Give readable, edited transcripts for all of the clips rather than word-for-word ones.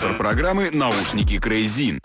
Спонсор программы «Наушники Крейзин».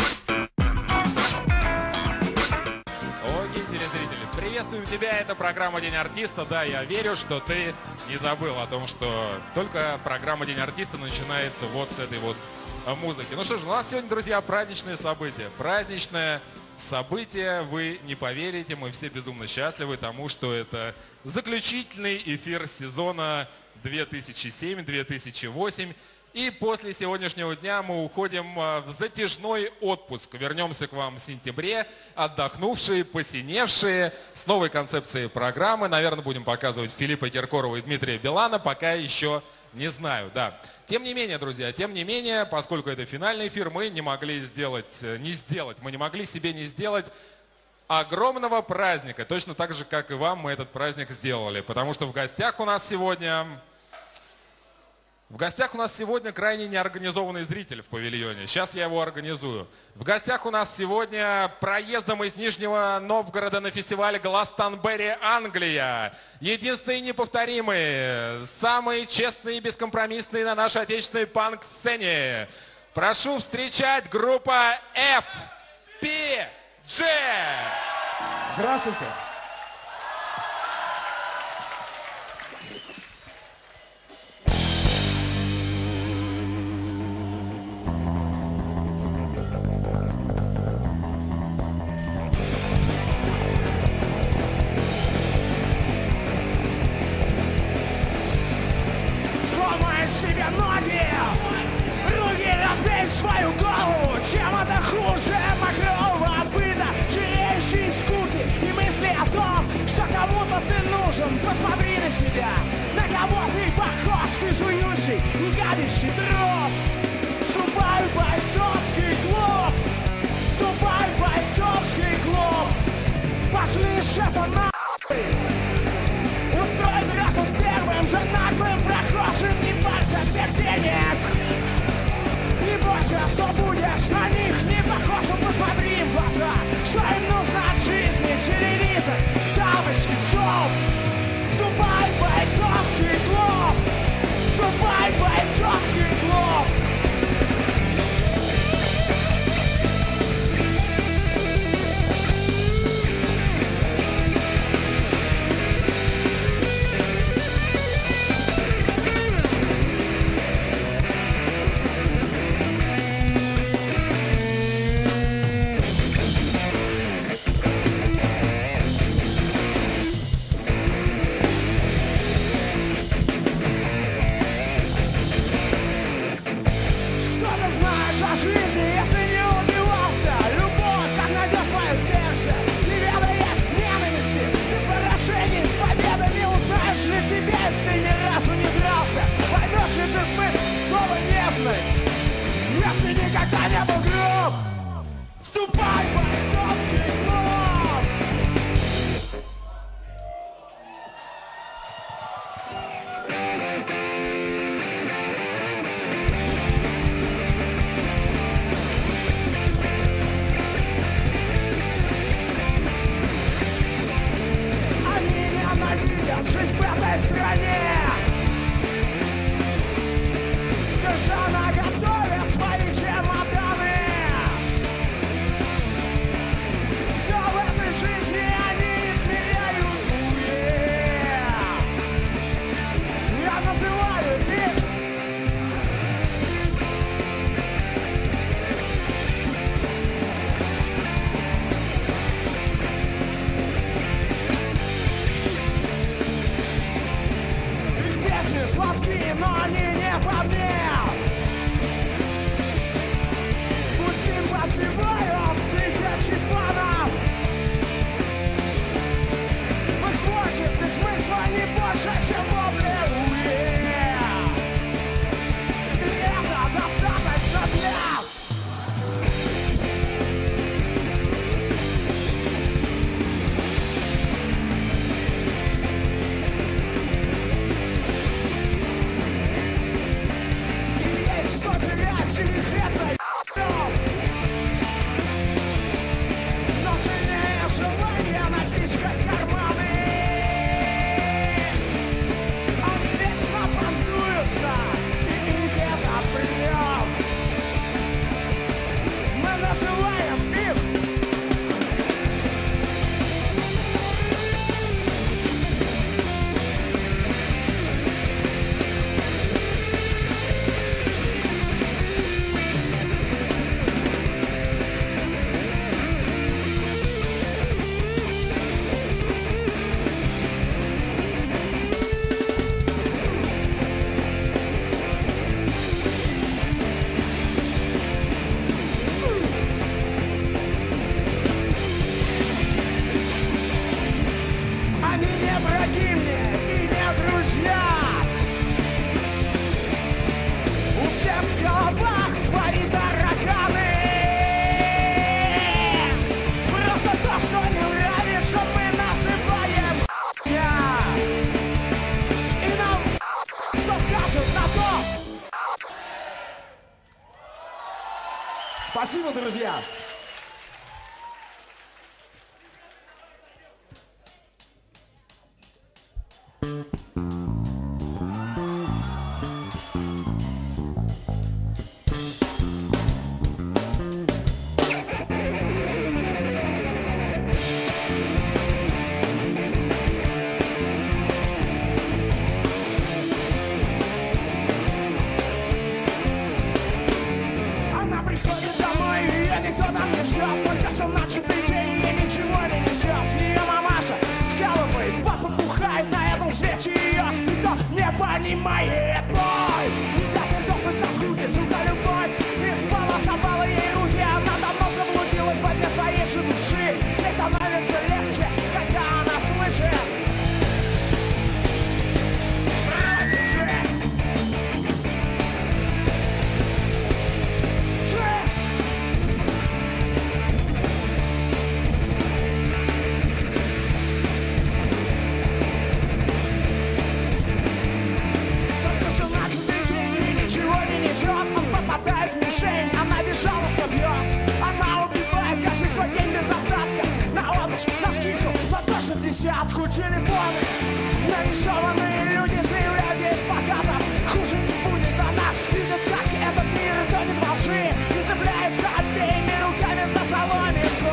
Окей, телезрители, приветствуем тебя, это программа «День артиста». Да, я верю, что ты не забыл о том, что только программа «День артиста» начинается вот с этой вот музыки. Ну что ж, у нас сегодня, друзья, праздничное событие. Праздничное событие, вы не поверите, мы все безумно счастливы тому, что это заключительный эфир сезона 2007-2008. И после сегодняшнего дня мы уходим в затяжной отпуск. Вернемся к вам в сентябре, отдохнувшие, посиневшие, с новой концепцией программы. Наверное, будем показывать Филиппа Киркорова и Дмитрия Билана, пока еще не знаю, да. Тем не менее, друзья, поскольку это финальный эфир, мы не могли мы не могли себе не сделать огромного праздника. Точно так же, как и вам, мы этот праздник сделали. Потому что в гостях у нас сегодня крайне неорганизованный зритель в павильоне. Сейчас я его организую. В гостях у нас сегодня проездом из Нижнего Новгорода на фестивале Гластонберри, Англия. Единственные неповторимые, самые честные и бескомпромиссные на нашей отечественной панк-сцене. Прошу встречать группа FPG. Здравствуйте. Себе ноги, руки разбей свою голову. Чем это хуже мокрого быта, жалеющей скуки и мысли о том, что кому-то ты нужен. Посмотри на себя, на кого ты похож, ты жующий и гадящий дров. Ступай в бойцовский клуб, ступай в бойцовский клуб. Пошли шефа нахуй. Устрой драку с первым же наглым прохожим. Не парься всех денег. Не бойся, что будешь на них не похожим. Посмотри в глаза, что им нужно от жизни. Телевизор, тапочки, соп. Вступай в бойцовский клуб. Вступай в бойцовский клуб. Если никогда не был груб, вступай в бойцовский клуб. Они ненавидят жить в этой стране, держа наготове свои чемоданы. Все в этой жизни они измеряют уе. Я называю их песни сладкие, но они не по мне. Пусть им подпевают тысячи фанов. В их творчестве смысла не больше, чем вопли уе. И это достаточно для... Спасибо, друзья. Она приходит домой, ее никто там не ждет. Только что начатый день, ей ничего не несет. Ее мамаша вкалывает, папа бухает. На этом свете ее никто не понимает. Ой, никак не сдохнуть со скуки, сука, любовь не спала, собрала ей руки. Она давно заблудилась во дне своей же души. Ей становится легче, когда она слышит. Он попадает в мишень, она безжалостно бьет. Она убивает каждый свой день без остатка. На отдых, на скидку, но точно в десятку. Телефоны, нарисованные люди заявляют ей с плакатом. Хуже не будет, она видит, как этот мир тонет во лжи. И цепляется обеими руками за соломинку.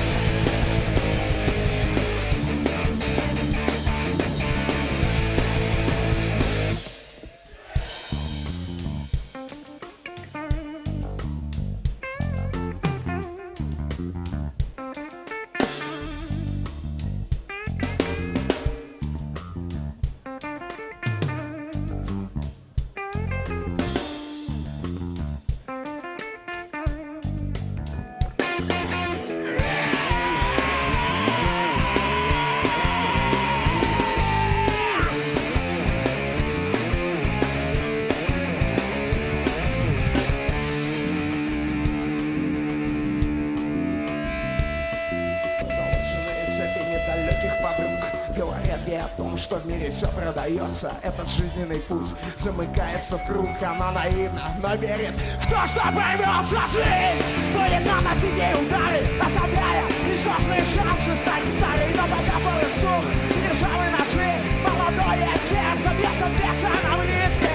Говорят ей о том, что в мире все продается. Этот жизненный путь замыкается в круг. Она наивна, но верит в то, что поймется жизнь. Будет наносить ей удары, оставляя ничтожные шансы стать старой. Но пока порыв сух, ржавые ножи, молодое сердце бьется в бешеном ритме.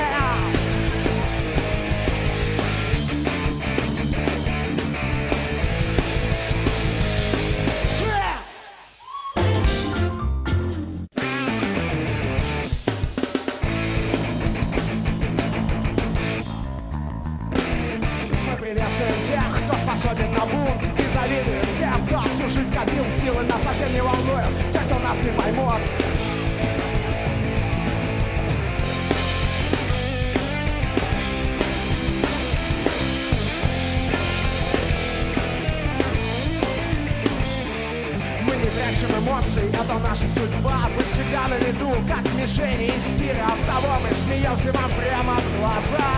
Приветствуем тех, кто способен на бунт, и завидуем тем, кто всю жизнь копил силы. Нас совсем не волнует те, кто нас не поймут. Мы не прячем эмоций, это наша судьба. Быть всегда на виду, как мишени из тира. Оттого мы смеемся вам прямо в глаза.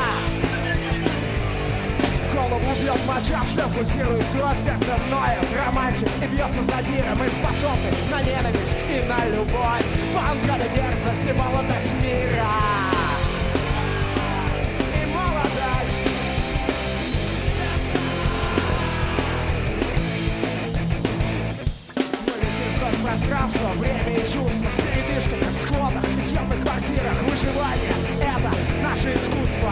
Голову бьет моча, в шлем пульсирует кровь, сердце ноет, романтик и бьется задира. Мы способны на ненависть и на любовь. Банка дерзость и молодость мира. И молодость. Мы летим сквозь пространство, время и чувства. С передышкой, как в складах и съемных квартирах. Выживание — это наше искусство.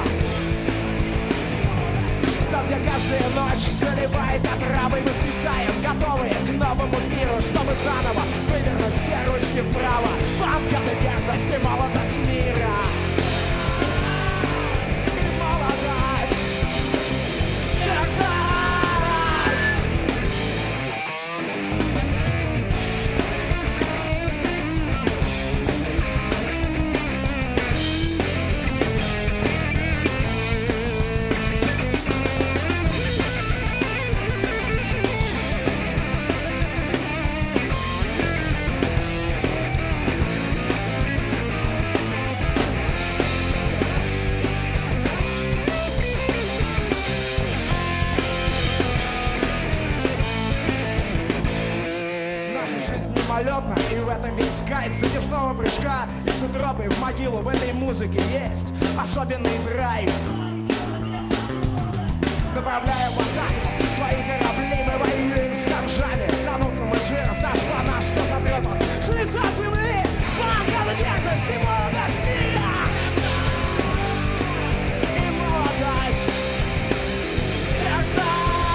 Там, где каждая ночь заливает отравой, мы скисаем, готовые к новому миру, чтобы заново вывернуть все ручки вправо. Банка на дерзость и молодость мира. И молодость. Дерзость. мимолетно, и в этом весь кайф затяжного прыжка из утробы в могилу. В этой музыке есть особенный драйв. направляем в атаку свои корабли, мы воюем с коржами, с анусом и жиром, та шпана, что сотрет вас с лица земли. Банка дерзость и молодость мира и молодость, дерзость.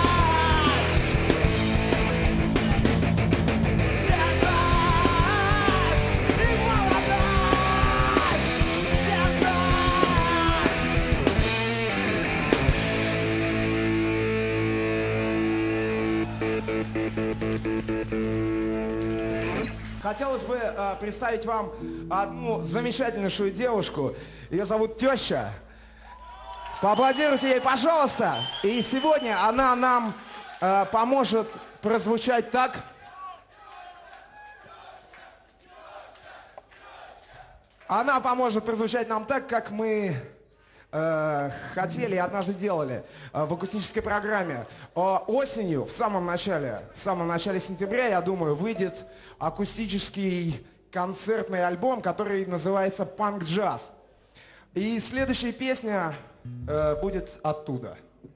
Хотелось бы представить вам одну замечательнейшую девушку. Ее зовут Теща. Поаплодируйте ей, пожалуйста. И сегодня она нам поможет прозвучать так. Она поможет прозвучать нам так, как мы хотели и однажды делали в акустической программе. Осенью, в самом начале сентября, я думаю, выйдет акустический концертный альбом, который называется «Панк-джаз». И следующая песня будет оттуда.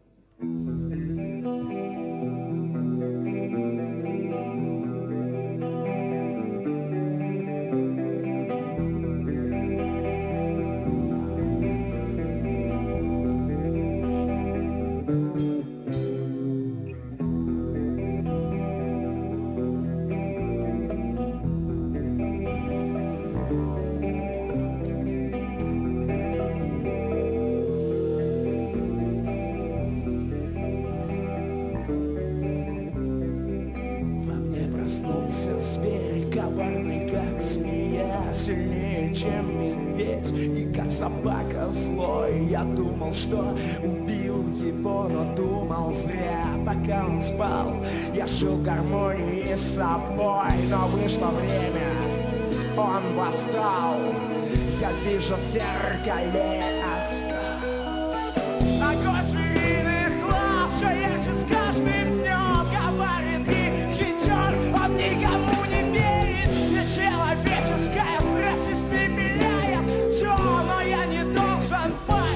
Зверь коварный, как змея, сильнее, чем медведь, и как собака злой. Я думал, что убил его, но думал зря. Пока он спал, я жил в гармонии с собой. Но вышло время, он восстал. Я вижу в зеркале оскал. Огонь звериных глаз все ярче с каждым днем. Коварен и хитер, он никому не верит. И человеческая страсть испепеляет все, но я не должен пасть.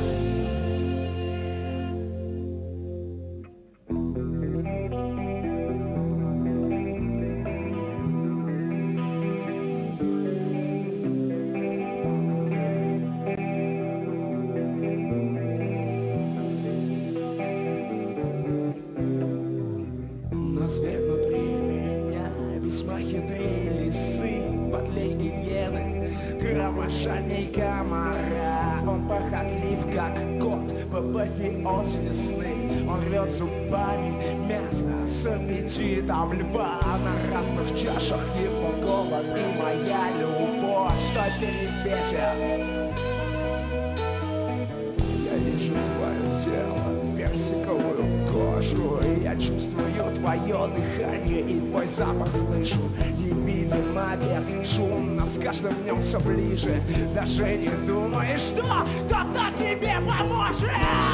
Но зверь внутри меня весьма хитрый лисы, подлей гиены, громошаней комара. Он похотлив, как кот, апофеоз весны. Он рвет зубами мясо с аппетитом льва. На разных чашах его голод и моя любовь, что перевесит. Я вижу твое тело, персиковую кожу. Я чувствую твое дыхание и твой запах слышу. Невидимо, бесшумно, с каждым днем все ближе. Даже не думаешь, что кто-то тебе поможет.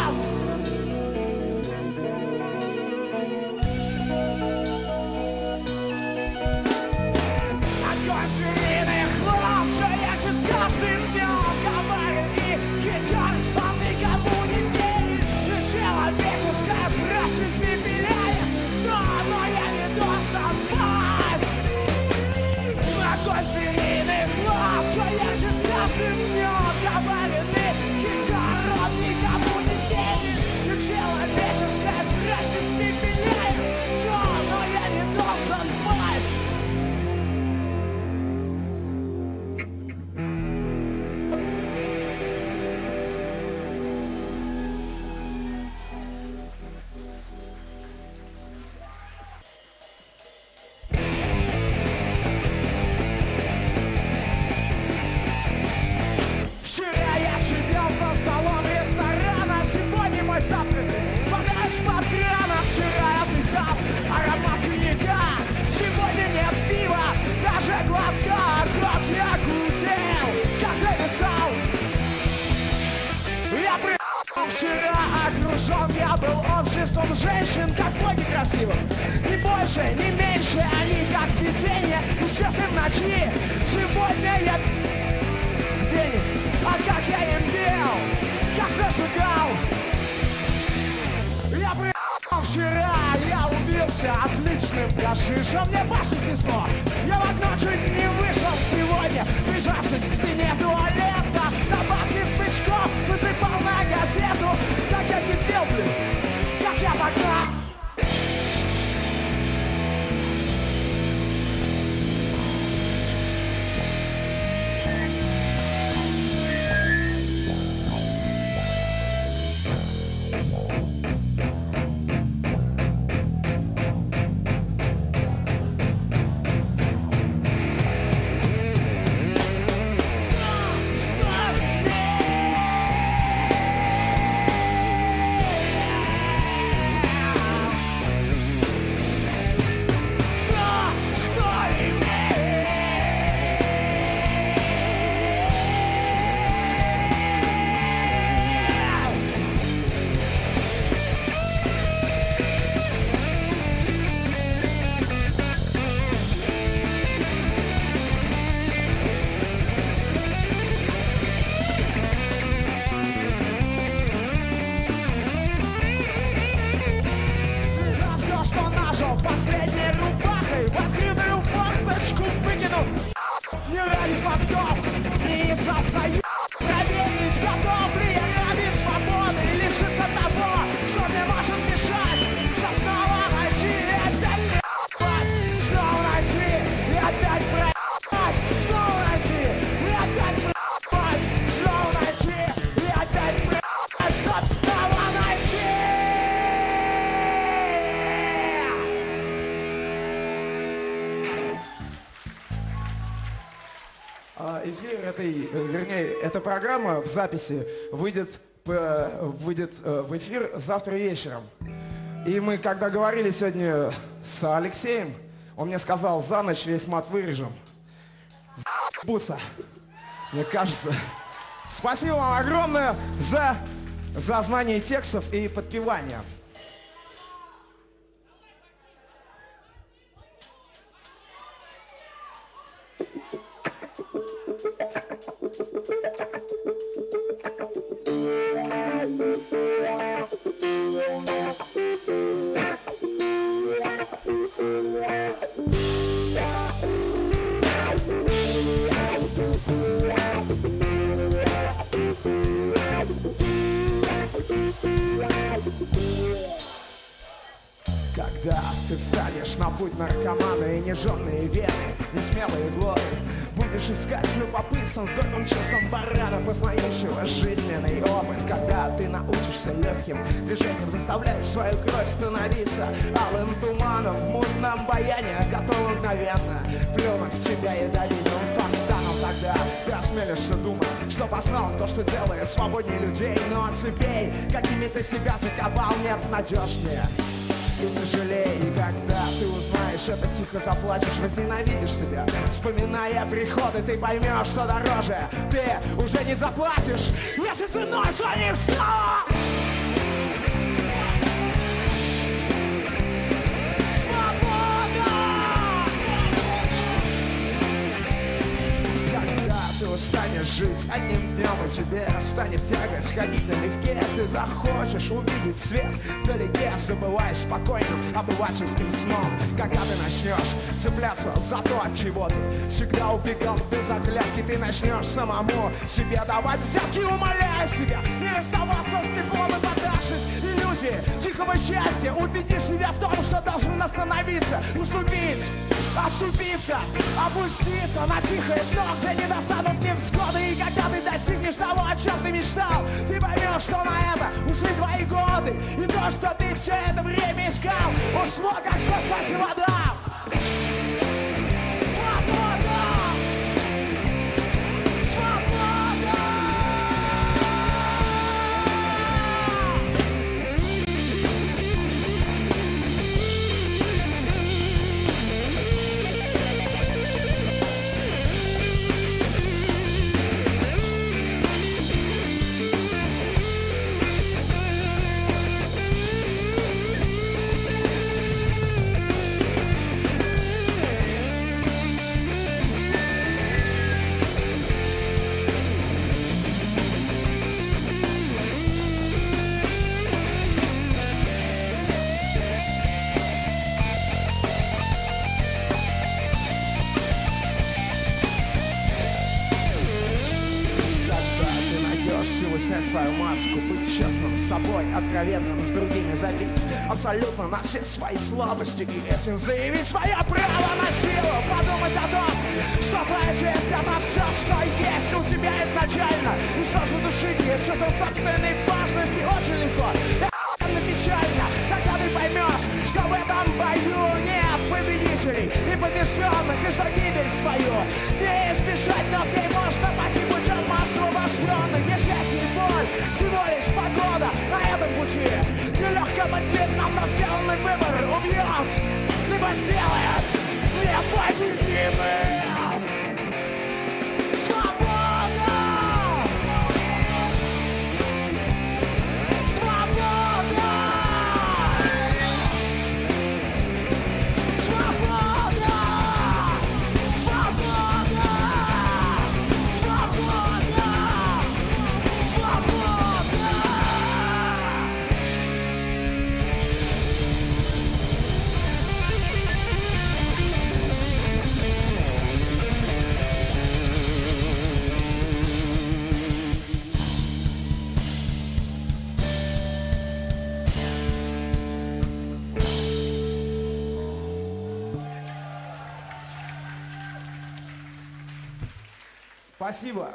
Огонь звериных глаз все ярче с каждым днем. Коварен и хитер, он никому не верит. И человеческая страсть испепеляет все, но я не должен пасть. Огонь звериных глаз все ярче с каждым днем. Коварен и хитер, он никому не верит. И человеческая страсть испепеляет все, но я не должен пасть. Вчера я сидел за столом ресторана, сегодня мой завтрак подать под крана. Вчера я вдыхал аромат коньяка, сегодня нет пива, даже глотка. Как я гудел, как зависал. Я прыгал вчера окружен, я был обществом женщин, как боги красивых. Ни больше, ни меньше, они как видение, исчезли в ночи. Сегодня я а как я им пел, как зажигал. вчера я убился отличным гашишем. Мне башню снесло, я в окно чуть не вышел сегодня, прижавшись к стене туалета. Табак из бычков высыпал на газету. Как я кипел, блин, как я погнал. Последней рубахой в открытую форточку выкинул. Не ради понтов, не из-за союза. Проверить, готов ли я ради свободы и лишиться того, что мне может мешать. Чтоб снова найти и опять проебать. Снова найти и опять проебать. Снова найти и опять проебать. Снова найти и опять проебать. Чтоб снова найти. Эфир эта программа в записи выйдет в эфир завтра вечером. И мы, когда говорили сегодня с Алексеем, он мне сказал, за ночь весь мат вырежем. Заебутся, мне кажется. Спасибо вам огромное за знание текстов и подпевание. Когда ты встанешь на путь наркомана и нежженные вены, несмелые годы, будешь искать с любопытством, с горьким чувством барана, познающего жизненный опыт. Когда ты научишься легким движением заставлять свою кровь становиться алым туманом в мутном баяне, готовым мгновенно плюнуть в тебя ядовитым фонтаном. Тогда ты осмелишься думать, что познал то, что делает свободнее людей, но цепей, какими ты себя закопал, нет надежнее и тяжелее. И когда ты узнаешь это, тихо заплачешь, возненавидишь себя. Вспоминая приходы, ты поймешь, что дороже ты уже не заплатишь, если ценой звонишь снова. Ты устанешь жить одним днем, и тебе станет тягость ходить налегке. Ты захочешь увидеть свет вдалеке, забывая спокойным обывательским сном. Когда ты начнешь цепляться за то, от чего ты всегда убегал без оглядки, ты начнешь самому себе давать взятки, умоляя себя не расставаться с теплом и поддавшись иллюзии тихого счастья. Убедишь себя в том, что должен остановиться, уступить, оступиться, опуститься на тихое дно, где недостаток невзгоды. И когда ты достигнешь того, о чем ты мечтал, ты поймешь, что на это ушли твои годы. И то, что ты все это время искал, ушло, как Господь вода. силу снять свою маску, быть честным с собой, откровенным с другими, забить абсолютно на все свои слабости и этим заявить свое право на силу, подумать о том, что твоя честь это все, что есть у тебя изначально, и что задушить чувство собственной важности очень легко. Это печально, тогда ты поймешь, что в этом бою нет победителей и побежденных, и что гибель свою не избежать, но в ней можно пойти путем освобожденных. Несчастье и боль, всего лишь погода на этом пути. Нелегко быть бедным, но сделанный выбор убьет, либо сделает непобедимым. Спасибо.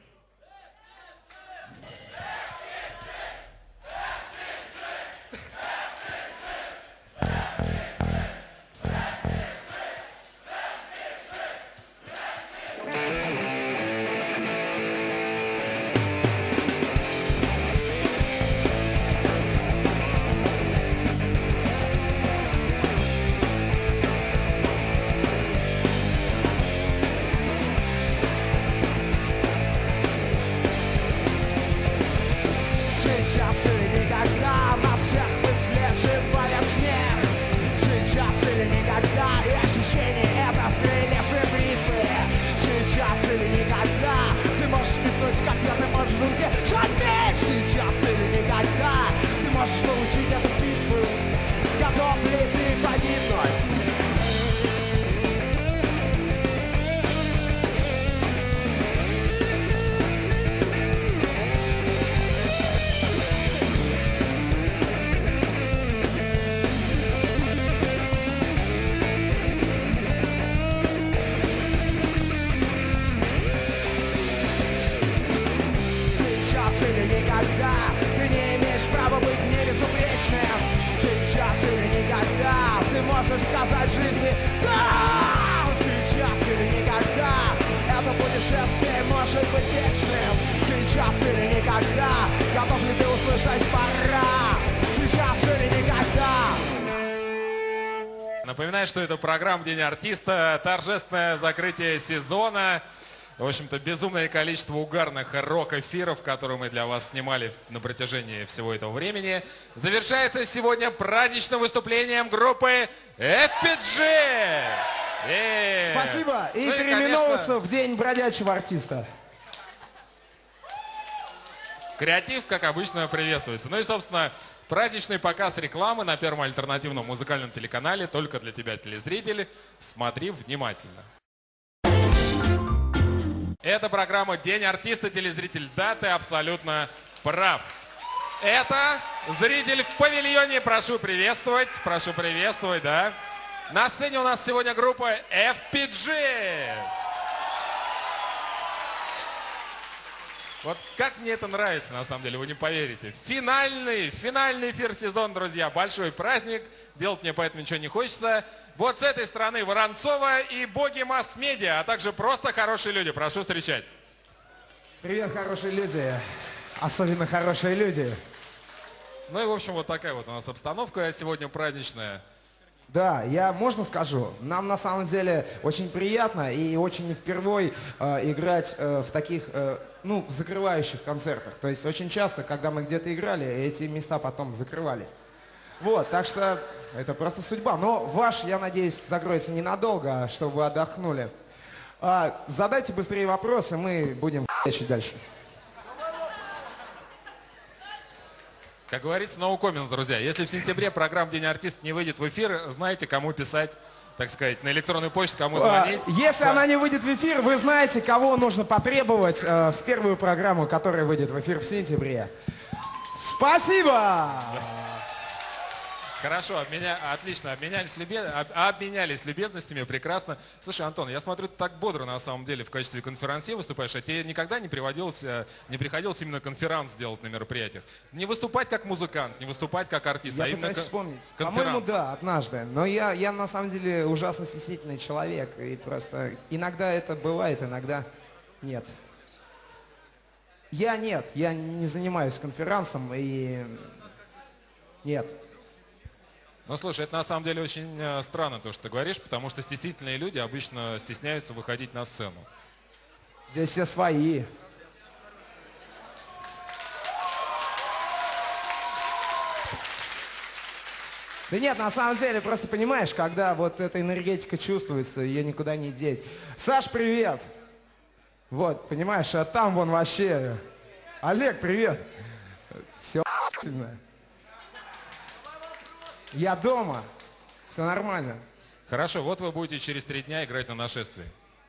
Сейчас или никогда на всех выслеживает смерть. Сейчас или никогда, и ощущение это стрелявшие бритвы. Сейчас или никогда, ты можешь метнуть, как ты можешь в руке шагнуть. Сейчас или никогда, ты можешь получить эту битву. Готов ли ты погибнуть? Или никогда ты не имеешь права быть небезупречным. Сейчас или никогда ты можешь сказать жизни да. Сейчас или никогда это путешествие может быть вечным. Сейчас или никогда готов ли ты услышать пора? Сейчас или никогда. Напоминаю, что это программа «День артиста», торжественное закрытие сезона. В общем-то, безумное количество угарных рок-эфиров, которые мы для вас снимали на протяжении всего этого времени, завершается сегодня праздничным выступлением группы FPG. Спасибо. И Ну переименовываться конечно, в День бродячего артиста. креатив, как обычно, приветствуется. Ну и, собственно, праздничный показ рекламы на Первом альтернативном музыкальном телеканале только для тебя, телезрители. Смотри внимательно. Это программа «День артиста», телезритель. Да, ты абсолютно прав. Это зритель в павильоне. Прошу приветствовать, да. На сцене у нас сегодня группа FPG. Вот как мне это нравится, на самом деле, вы не поверите. Финальный эфир сезона, друзья. Большой праздник. Делать мне поэтому ничего не хочется. Вот с этой стороны Воронцова и боги масс-медиа, а также просто хорошие люди. Прошу встречать. Привет, хорошие люди. Особенно хорошие люди. Ну и, в общем, вот такая вот у нас обстановка сегодня праздничная. Да, я можно скажу? Нам на самом деле очень приятно и очень не впервой играть в таких, в закрывающих концертах. То есть очень часто, когда мы где-то играли, эти места потом закрывались. Вот, так что это просто судьба. Но ваш, я надеюсь, закроется ненадолго, чтобы вы отдохнули. Задайте быстрее вопросы, мы будем чуть дальше. Как говорится, no comments, друзья. Если в сентябре программа «День артиста» не выйдет в эфир, знаете, кому писать так сказать, на электронную почту, кому звонить. Если она не выйдет в эфир, вы знаете, кого нужно потребовать в первую программу, которая выйдет в эфир в сентябре. Спасибо! Хорошо, отлично, обменялись любезностями, прекрасно. Слушай, Антон, я смотрю, ты так бодро на самом деле в качестве конферансье выступаешь, а тебе никогда не приходилось именно конферанс сделать на мероприятиях? Не выступать как музыкант, не выступать как артист, Я а именно пытаюсь вспомнить. конферанс. По-моему, да, однажды. Но я на самом деле ужасно стеснительный человек. И просто иногда это бывает, иногда нет. Я не занимаюсь конферансом и нет. Ну, слушай, это на самом деле очень странно, то, что ты говоришь, потому что стеснительные люди обычно стесняются выходить на сцену. Здесь все свои. Да нет, на самом деле, просто понимаешь, когда вот эта энергетика чувствуется, ее никуда не деть. Саш, привет! Вот, понимаешь, а там вон вообще... Олег, привет! Все охуенно. Я дома. Все нормально. Хорошо, вот вы будете через 3 дня играть на нашествии.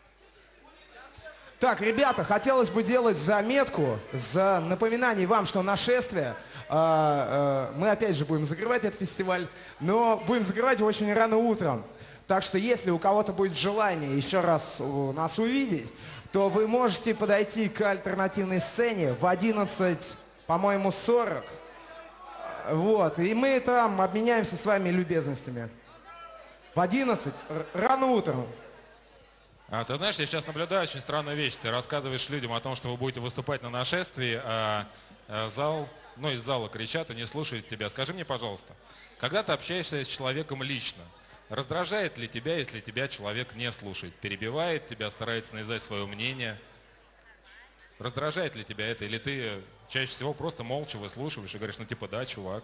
Так, ребята, хотелось бы делать заметку за напоминание вам, что нашествие, мы опять же будем закрывать этот фестиваль, но будем закрывать его очень рано утром. Так что если у кого-то будет желание еще раз нас увидеть, то вы можете подойти к альтернативной сцене в 11, по-моему, 40. Вот, и мы там обменяемся с вами любезностями. В 11, рано утром. Ты знаешь, я сейчас наблюдаю очень странную вещь. Ты рассказываешь людям о том, что вы будете выступать на нашествии, а зал, из зала кричат и не слушают тебя. Скажи мне, пожалуйста, когда ты общаешься с человеком лично, раздражает ли тебя, если тебя человек не слушает? Перебивает тебя, старается навязать свое мнение? Раздражает ли тебя это? Или ты чаще всего просто молча выслушиваешь и говоришь, да, чувак?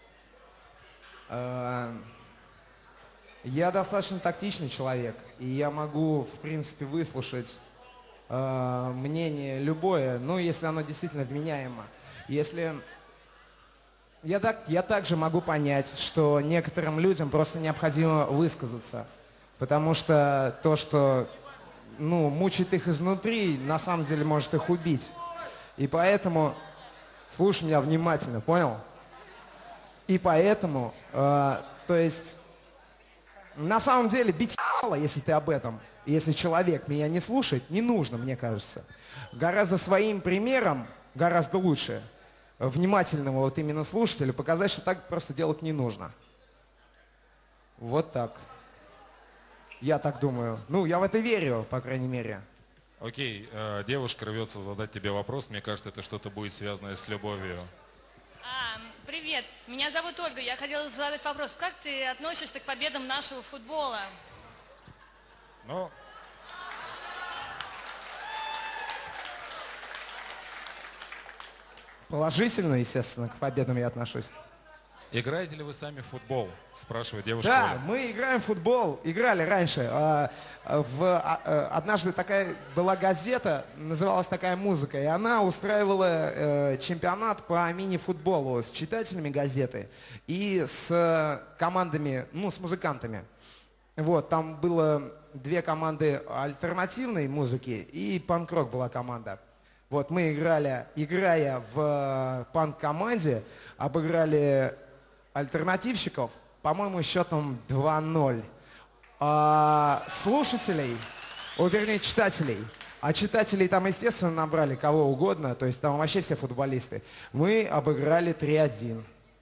Я достаточно тактичный человек, и я могу, в принципе, выслушать мнение любое, если оно действительно вменяемо. Если... Я также могу понять, что некоторым людям просто необходимо высказаться, потому что то, что мучает их изнутри, на самом деле может их убить. И поэтому, слушай меня внимательно, понял? И поэтому, на самом деле бить ебало, если ты об этом, если человек меня не слушает, не нужно, мне кажется. Гораздо своим примером, гораздо лучше внимательного вот именно слушателю показать, что так просто делать не нужно. Вот так. Я так думаю. Я в это верю, по крайней мере. Окей, девушка рвется задать тебе вопрос. Мне кажется, это что-то будет связанное с любовью. Привет, меня зовут Ольга. Я хотела задать вопрос. Как ты относишься к победам нашего футбола? Положительно, естественно, к победам я отношусь. Играете ли вы сами в футбол? Спрашивает девушка. Да, Оля. мы играем в футбол, играли раньше. Однажды такая была газета, называлась такая «Музыка», и она устраивала чемпионат по мини-футболу с читателями газеты и с командами, с музыкантами. Вот, там было 2 команды альтернативной музыки и панк-рок была команда. Вот, мы играя в панк-команде, обыграли альтернативщиков, по-моему, счетом 2-0. Слушателей, вернее, читателей, а читателей там, естественно, набрали кого угодно, то есть там вообще все футболисты. Мы обыграли 3-1.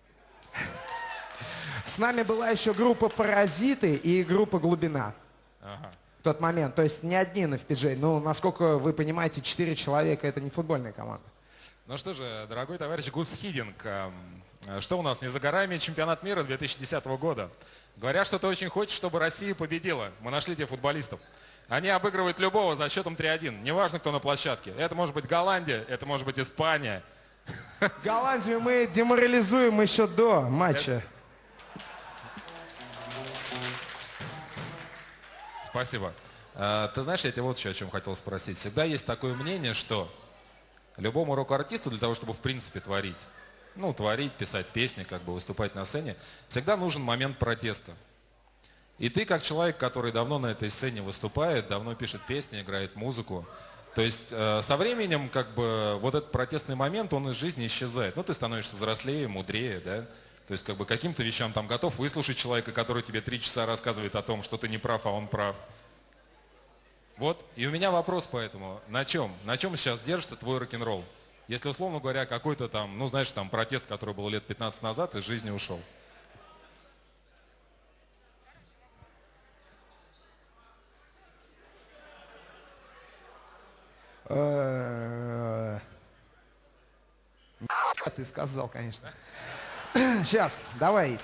С нами была еще группа «Паразиты» и группа «Глубина». Ага. В тот момент, то есть не одни на FPJ, насколько вы понимаете, 4 человека — это не футбольная команда. Ну что же, дорогой товарищ Гус Хидинг, что у нас, не за горами чемпионат мира 2010 года. Говорят, что ты очень хочешь, чтобы Россия победила. Мы нашли тебе футболистов. Они обыгрывают любого за счетом 3-1. Неважно, кто на площадке. Это может быть Голландия, это может быть Испания. Голландию мы деморализуем еще до матча. Спасибо. Ты знаешь, я тебя вот еще о чем хотел спросить. Всегда есть такое мнение, что любому рок-артисту для того, чтобы в принципе творить, писать песни, выступать на сцене, всегда нужен момент протеста. И ты как человек, который давно на этой сцене выступает, давно пишет песни, играет музыку, то есть со временем как бы вот этот протестный момент, он из жизни исчезает. Ну, ты становишься взрослее, мудрее, да? То есть как бы каким-то вещам там готов выслушать человека, который тебе 3 часа рассказывает о том, что ты не прав, а он прав. Вот. И у меня вопрос поэтому. На чем? На чем сейчас держится твой рок-н-ролл? Если, условно говоря, какой-то там, ну, знаешь, там протест, который был лет 15 назад, из жизни ушел. Ты сказал, конечно. Сейчас, давай.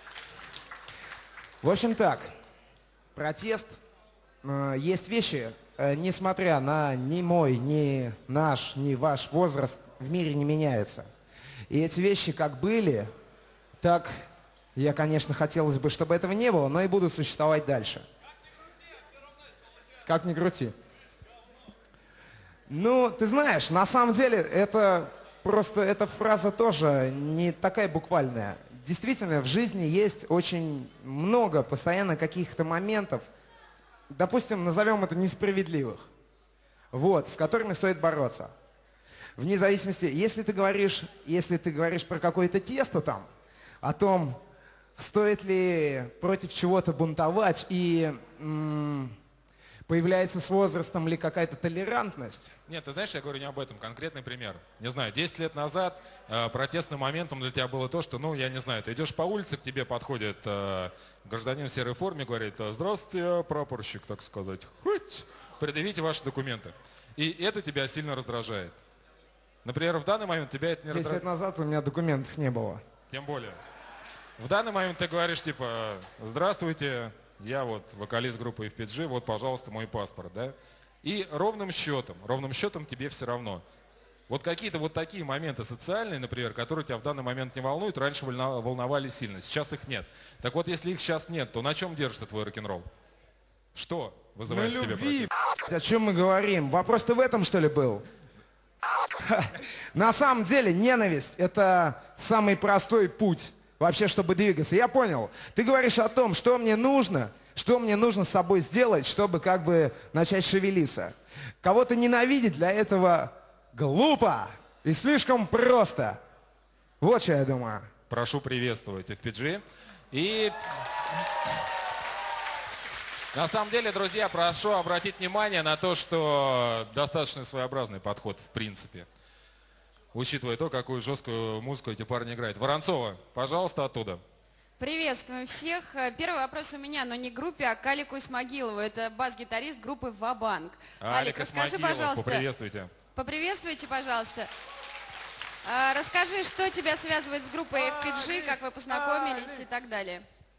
В общем так, протест, есть вещи, несмотря на ни мой, ни наш, ни ваш возраст, в мире не меняются. И эти вещи как были, так я, конечно, хотелось бы, чтобы этого не было, но и будут существовать дальше. Как ни крути. Ну, ты знаешь, на самом деле это просто, эта фраза тоже не такая буквальная. Действительно, в жизни есть очень много постоянно каких-то моментов, допустим, назовем это несправедливых, вот, с которыми стоит бороться. Вне зависимости, если ты говоришь про какое-то тесто там, о том, стоит ли против чего-то бунтовать и появляется с возрастом ли какая-то толерантность? Нет, ты знаешь, я говорю не об этом. Конкретный пример. Не знаю, 10 лет назад протестным моментом для тебя было то, что, ну, я не знаю, ты идешь по улице, к тебе подходит гражданин в серой форме, говорит: здравствуйте, прапорщик, так сказать, хоть, предъявите ваши документы. И это тебя сильно раздражает. Например, в данный момент тебя это не 10 лет назад у меня документов не было. Тем более. В данный момент ты говоришь, типа: здравствуйте, я вот вокалист группы FPG, вот, пожалуйста, мой паспорт, да? И ровным счетом тебе все равно. Вот какие-то вот такие моменты социальные, например, которые тебя в данный момент не волнуют, раньше волновали сильно, сейчас их нет. Так вот, если их сейчас нет, то на чем держится твой рок-н-ролл? Что вызывает в тебе протест? О чем мы говорим? Вопрос-то в этом, что ли, был? На самом деле, ненависть – это самый простой путь вообще, чтобы двигаться. Я понял. Ты говоришь о том, что мне нужно с собой сделать, чтобы как бы начать шевелиться. Кого-то ненавидеть для этого глупо и слишком просто. Вот что я думаю. Прошу приветствовать FPG. И на самом деле, друзья, прошу обратить внимание на то, что достаточно своеобразный подход в принципе. Учитывая то, какую жесткую музыку эти парни играют. Воронцова, пожалуйста, оттуда. Приветствуем всех. Первый вопрос у меня, но не к группе, а к Алику Исмагилову. Это бас-гитарист группы «Ва-банк». Алик, расскажи, Исмагилов, пожалуйста. поприветствуйте. Поприветствуйте, пожалуйста. Расскажи, что тебя связывает с группой FPG, как вы познакомились и так далее.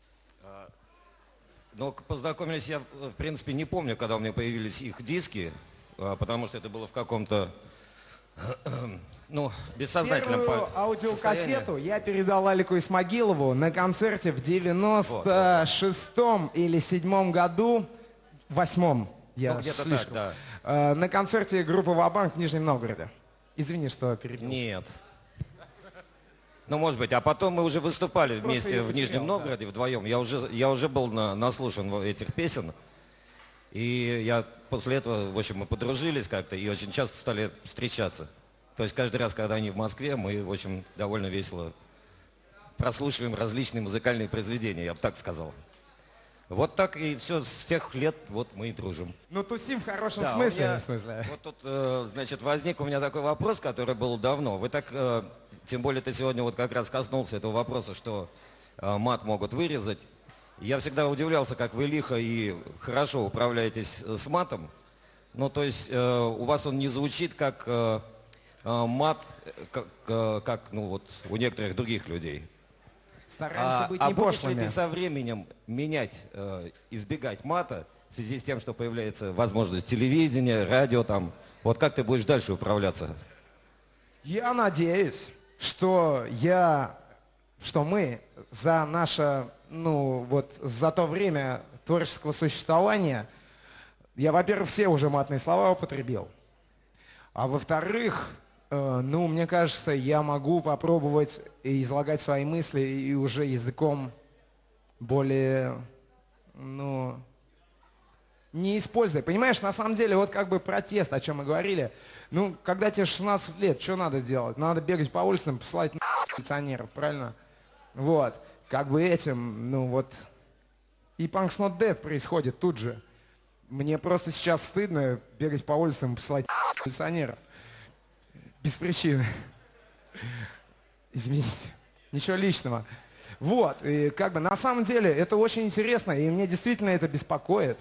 Ну, познакомились я, в принципе, не помню, когда у меня появились их диски, потому что это было в каком-то, ну, бессознательном Первую аудиокассету я передал Алику Исмагилову на концерте в 96-м или 7-м году, 8-м, я ну, где-то слишком. так, да. На концерте группы «Ва-банк» в Нижнем Новгороде. Извини, что перебил. Нет. Ну, может быть. А потом мы уже выступали Просто вместе я в потерял, Нижнем Новгороде вдвоем. Я уже был наслушан этих песен. И я после этого, в общем, мы подружились как-то и очень часто стали встречаться. То есть каждый раз, когда они в Москве, мы, в общем, довольно весело прослушиваем различные музыкальные произведения, я бы так сказал. Вот так и все, с тех лет вот мы и дружим. Ну, тусим в хорошем Да, смысле. у меня, вот тут, значит, возник у меня такой вопрос, который был давно. Вы так, тем более ты сегодня вот как раз коснулся этого вопроса, что мат могут вырезать. Я всегда удивлялся, как вы лихо и хорошо управляетесь с матом. Ну, то есть у вас он не звучит как мат, как ну, вот, у некоторых других людей. Стараемся быть не будешь ли пошлыми. ты со временем менять, избегать мата в связи с тем, что появляется возможность телевидения, радио там? Вот как ты будешь дальше управляться? Я надеюсь, что мы за наше, ну вот за то время творческого существования, я, во-первых, все уже матные слова употребил, а во-вторых, ну, мне кажется, я могу попробовать излагать свои мысли и уже языком более ну, не используй. Понимаешь, на самом деле, вот как бы протест, о чем мы говорили. Ну, когда тебе 16 лет, что надо делать? Надо бегать по улицам, посылать на милиционеров, правильно? Вот. Как бы этим, ну вот. И Punks Not Dead происходит тут же. Мне просто сейчас стыдно бегать по улицам, посылать милиционеров. Без причины. Извините. Ничего личного. Вот. И как бы на самом деле это очень интересно, и мне действительно это беспокоит.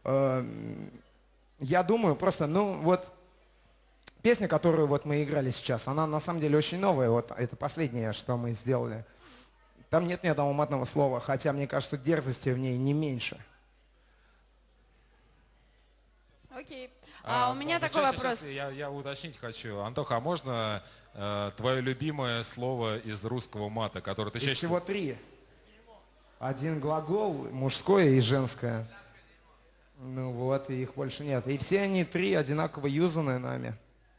Я думаю, просто, ну вот, песня, которую вот мы играли сейчас, она на самом деле очень новая, вот это последнее, что мы сделали. Там нет ни одного матного слова, хотя, мне кажется, дерзости в ней не меньше. Окей. У меня такой вопрос. Я уточнить хочу. Антоха, а можно твое любимое слово из русского мата, которое ты Их чаще всего 3. Один глагол, мужское и женское. Ну вот, и их больше нет. И все они 3 одинаково юзаны нами.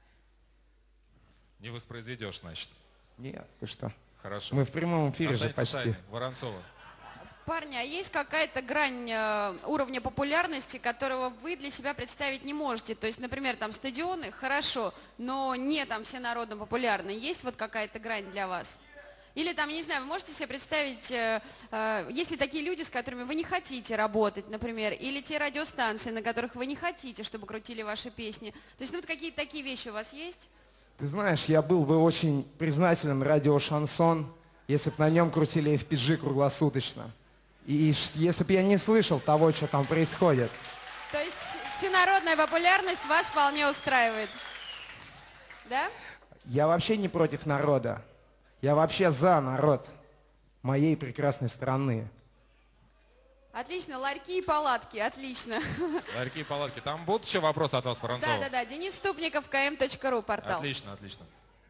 не воспроизведешь, значит? Нет, ты что? Хорошо. Мы в прямом эфире же Останется почти. тайной. Воронцова. Парни, а есть какая-то грань уровня популярности, которого вы для себя представить не можете? То есть, например, там стадионы, хорошо, но не там всенародно популярны. Есть вот какая-то грань для вас? Или там, я не знаю, вы можете себе представить, есть ли такие люди, с которыми вы не хотите работать, например, или те радиостанции, на которых вы не хотите, чтобы крутили ваши песни? То есть, ну вот какие-то такие вещи у вас есть? Ты знаешь, я был бы очень признателен радио «Шансон», если бы на нем крутили FPG круглосуточно. И если бы я не слышал того, что там происходит. То есть всенародная популярность вас вполне устраивает? Да? Я вообще не против народа. Я вообще за народ моей прекрасной страны. Отлично, ларьки и палатки, отлично. Ларьки и палатки. Там будут еще вопросы от вас, Воронцова? Да. Денис Ступников, km.ru, портал. Отлично, отлично.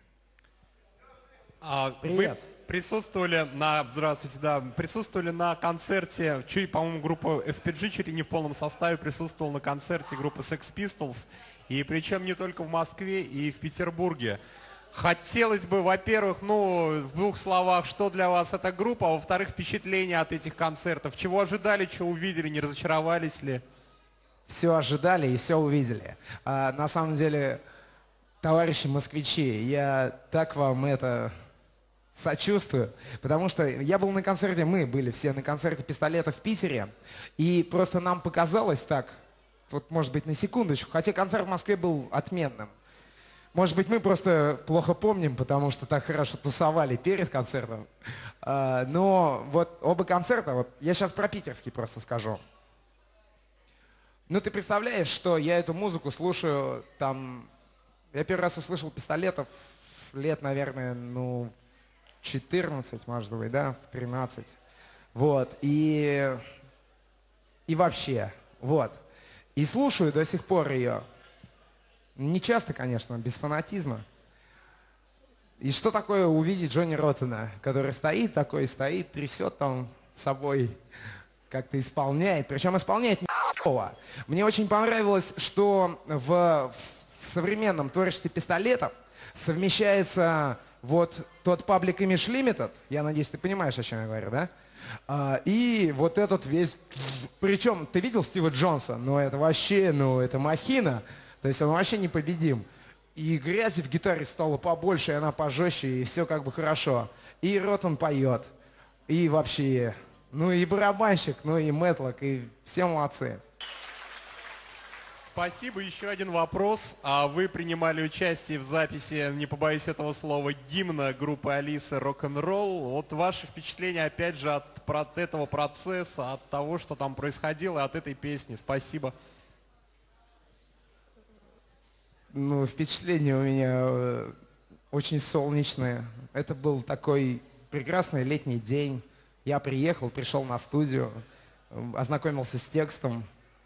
Привет. Вы присутствовали на, здравствуйте, да, присутствовали на концерте, по-моему, группа FPG чуть ли не в полном составе присутствовала на концерте группы Sex Pistols, и причем не только в Москве и в Петербурге. Хотелось бы, во-первых, в 2 словах, что для вас эта группа, а во-вторых, впечатления от этих концертов. Чего ожидали, что увидели, не разочаровались ли? Все ожидали и все увидели. На самом деле, товарищи москвичи, я так вам это сочувствую, потому что я был на концерте, мы были все на концерте «Пистолета» в Питере, и просто нам показалось так, вот может быть на секундочку, хотя концерт в Москве был отменным. Может быть, мы просто плохо помним, потому что так хорошо тусовали перед концертом. Но вот оба концерта, вот я сейчас про питерский просто скажу. Ну, ты представляешь, что я эту музыку слушаю там... Я первый раз услышал «Пистолетов» лет, наверное, 14, может быть, да, в 13. Вот, и вообще, вот. И слушаю до сих пор ее. Не часто, конечно, без фанатизма. И что такое увидеть Джонни Роттена, который стоит такой, трясет там собой, как-то исполняет. Причем исполняет не***ово. Мне очень понравилось, что в современном творчестве «Пистолетов» совмещается вот тот Public Image Limited, я надеюсь, ты понимаешь, о чем я говорю, да? И вот этот весь... Причем, ты видел Стива Джонса? Ну, это вообще, это махина. То есть он вообще непобедим. И грязи в гитаре стало побольше, и она пожестче, и все как бы хорошо. И Роттен поет. И вообще, и барабанщик, и Мэтлок, и все молодцы. Спасибо. Еще один вопрос. Вы принимали участие в записи, не побоюсь этого слова, гимна группы Алисы «Рок-н-ролл». Вот ваши впечатления, опять же, от этого процесса, от того, что там происходило, и от этой песни. Спасибо. Впечатления у меня очень солнечные. Это был такой прекрасный летний день. Я пришел на студию, ознакомился с текстом,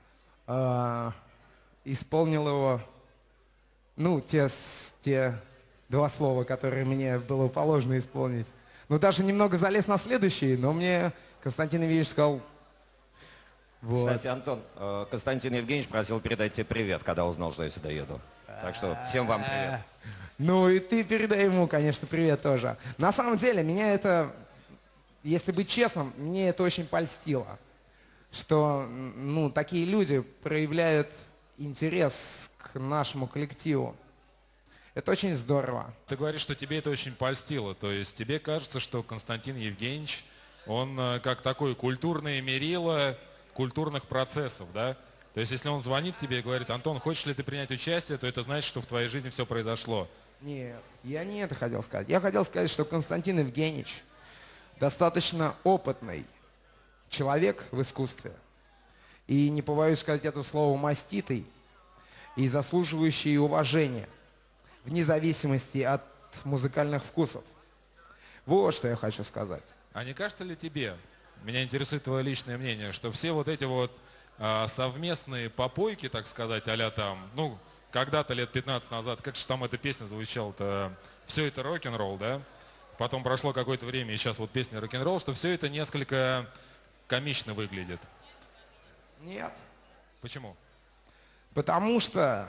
исполнил его, те 2 слова, которые мне было положено исполнить. Даже немного залез на следующий, но мне Константин Ильич сказал... Вот. Кстати, Антон, Константин Евгеньевич просил передать тебе привет, когда узнал, что я сюда еду. Так что всем вам привет. И ты передай ему, конечно, привет тоже. На самом деле, меня это, если быть честным, мне это очень польстило. что ну, такие люди проявляют интерес к нашему коллективу. Это очень здорово. Ты говоришь, что тебе это очень польстило. То есть тебе кажется, что Константин Евгеньевич, он как такое культурное мерило культурных процессов, да? То есть если он звонит тебе и говорит: Антон, хочешь ли ты принять участие, то это значит, что в твоей жизни все произошло. Нет, я не это хотел сказать. Я хотел сказать, что Константин Евгеньевич достаточно опытный человек в искусстве. И не побоюсь сказать это слово, маститый и заслуживающий уважения, вне зависимости от музыкальных вкусов. Вот что я хочу сказать. А не кажется ли тебе, меня интересует твое личное мнение, что все вот эти вот совместные попойки, так сказать, а-ля там, ну, когда-то лет 15 назад, как же там эта песня звучала-то, все это рок-н-ролл, да? Потом прошло какое-то время, и сейчас вот песня рок-н-ролл, что все это несколько комично выглядит. Нет. Почему? Потому что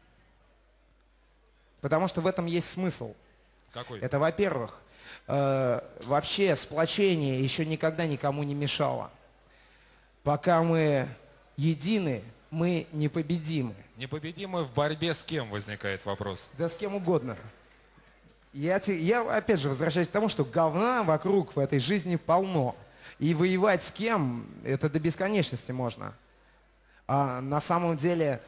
в этом есть смысл. Какой? Это, во-первых, вообще сплочение еще никогда никому не мешало. Пока мы едины, мы непобедимы. Непобедимы в борьбе с кем, возникает вопрос? Да с кем угодно. Я опять же возвращаюсь к тому, что говна вокруг в этой жизни полно. И воевать с кем, это до бесконечности можно. А на самом деле,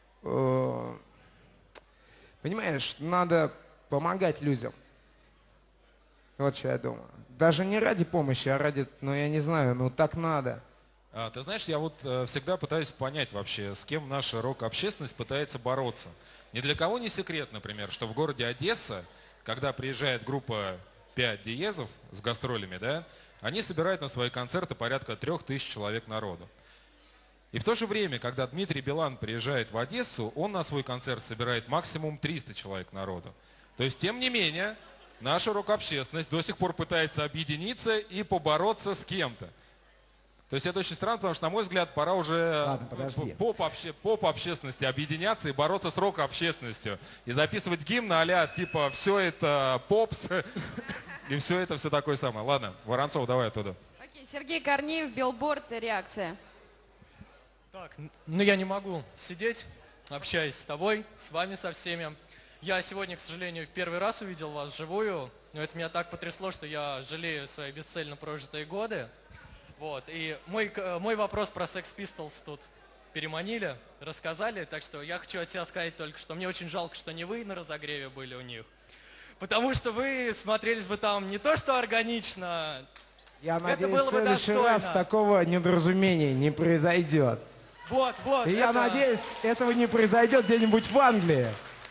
понимаешь, надо помогать людям. Вот что я думаю. Даже не ради помощи, а ради, ну я не знаю, ну так надо. Ты знаешь, я вот всегда пытаюсь понять вообще, с кем наша рок-общественность пытается бороться. Ни для кого не секрет, например, что в городе Одесса, когда приезжает группа 5 диезов с гастролями, да, они собирают на свои концерты порядка 3000 человек народу. И в то же время, когда Дмитрий Билан приезжает в Одессу, он на свой концерт собирает максимум 300 человек народу. То есть, тем не менее, наша рок-общественность до сих пор пытается объединиться и побороться с кем-то. То есть это очень странно, потому что, на мой взгляд, пора уже поп-общественности объединяться и бороться с рок-общественностью. И записывать гимн а-ля типа «все это попс» и все такое самое. Ладно, Воронцов, давай оттуда. Окей, Сергей Корнеев, Билборд, реакция. Так, ну я не могу сидеть, общаясь с тобой, с вами, со всеми. Я сегодня, к сожалению, в первый раз увидел вас вживую, но это меня так потрясло, что я жалею свои бесцельно прожитые годы. Вот, и мой вопрос про Sex Pistols тут переманили, рассказали, так что я хочу от себя сказать только, что мне очень жалко, что не вы на разогреве были у них, потому что вы смотрелись бы там не то что органично, Я это надеюсь, было в бы следующий достойно. раз такого недоразумения не произойдет. Вот, И я надеюсь, этого не произойдет где-нибудь в Англии.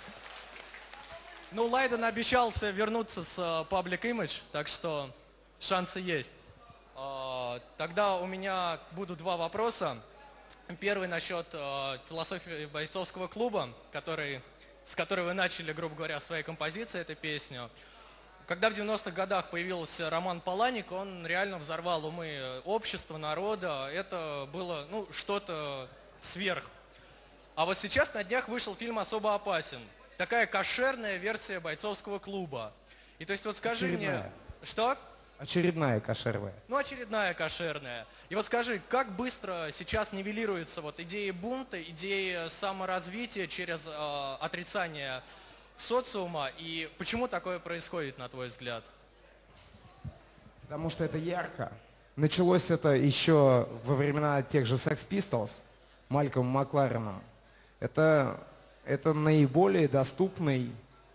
Ну, Лайден обещался вернуться с Public Image, так что шансы есть. Тогда у меня будут два вопроса. Первый насчет философии бойцовского клуба, с которой вы начали, грубо говоря, в своей композиции эту песню. Когда в 90-х годах появился Роман Поланик, он реально взорвал умы общества, народа. Это было, ну, что-то сверх. А вот сейчас на днях вышел фильм «Особо опасен». Такая кошерная версия бойцовского клуба. И то есть вот скажи мне... Что? Очередная кошерная. Ну, очередная кошерная. И вот скажи, как быстро сейчас нивелируются вот идеи бунта, идеи саморазвития через отрицание социума, и почему такое происходит, на твой взгляд? Потому что это ярко. Началось это еще во времена тех же Sex Pistols, Малькомом Маклареном. Это наиболее доступный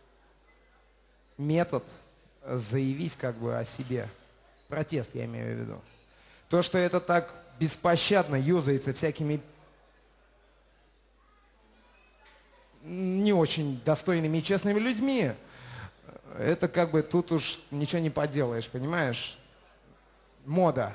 метод заявить как бы о себе. Протест, я имею в виду. То, что это так беспощадно юзается всякими не очень достойными и честными людьми, это как бы тут уж ничего не поделаешь, понимаешь? Мода.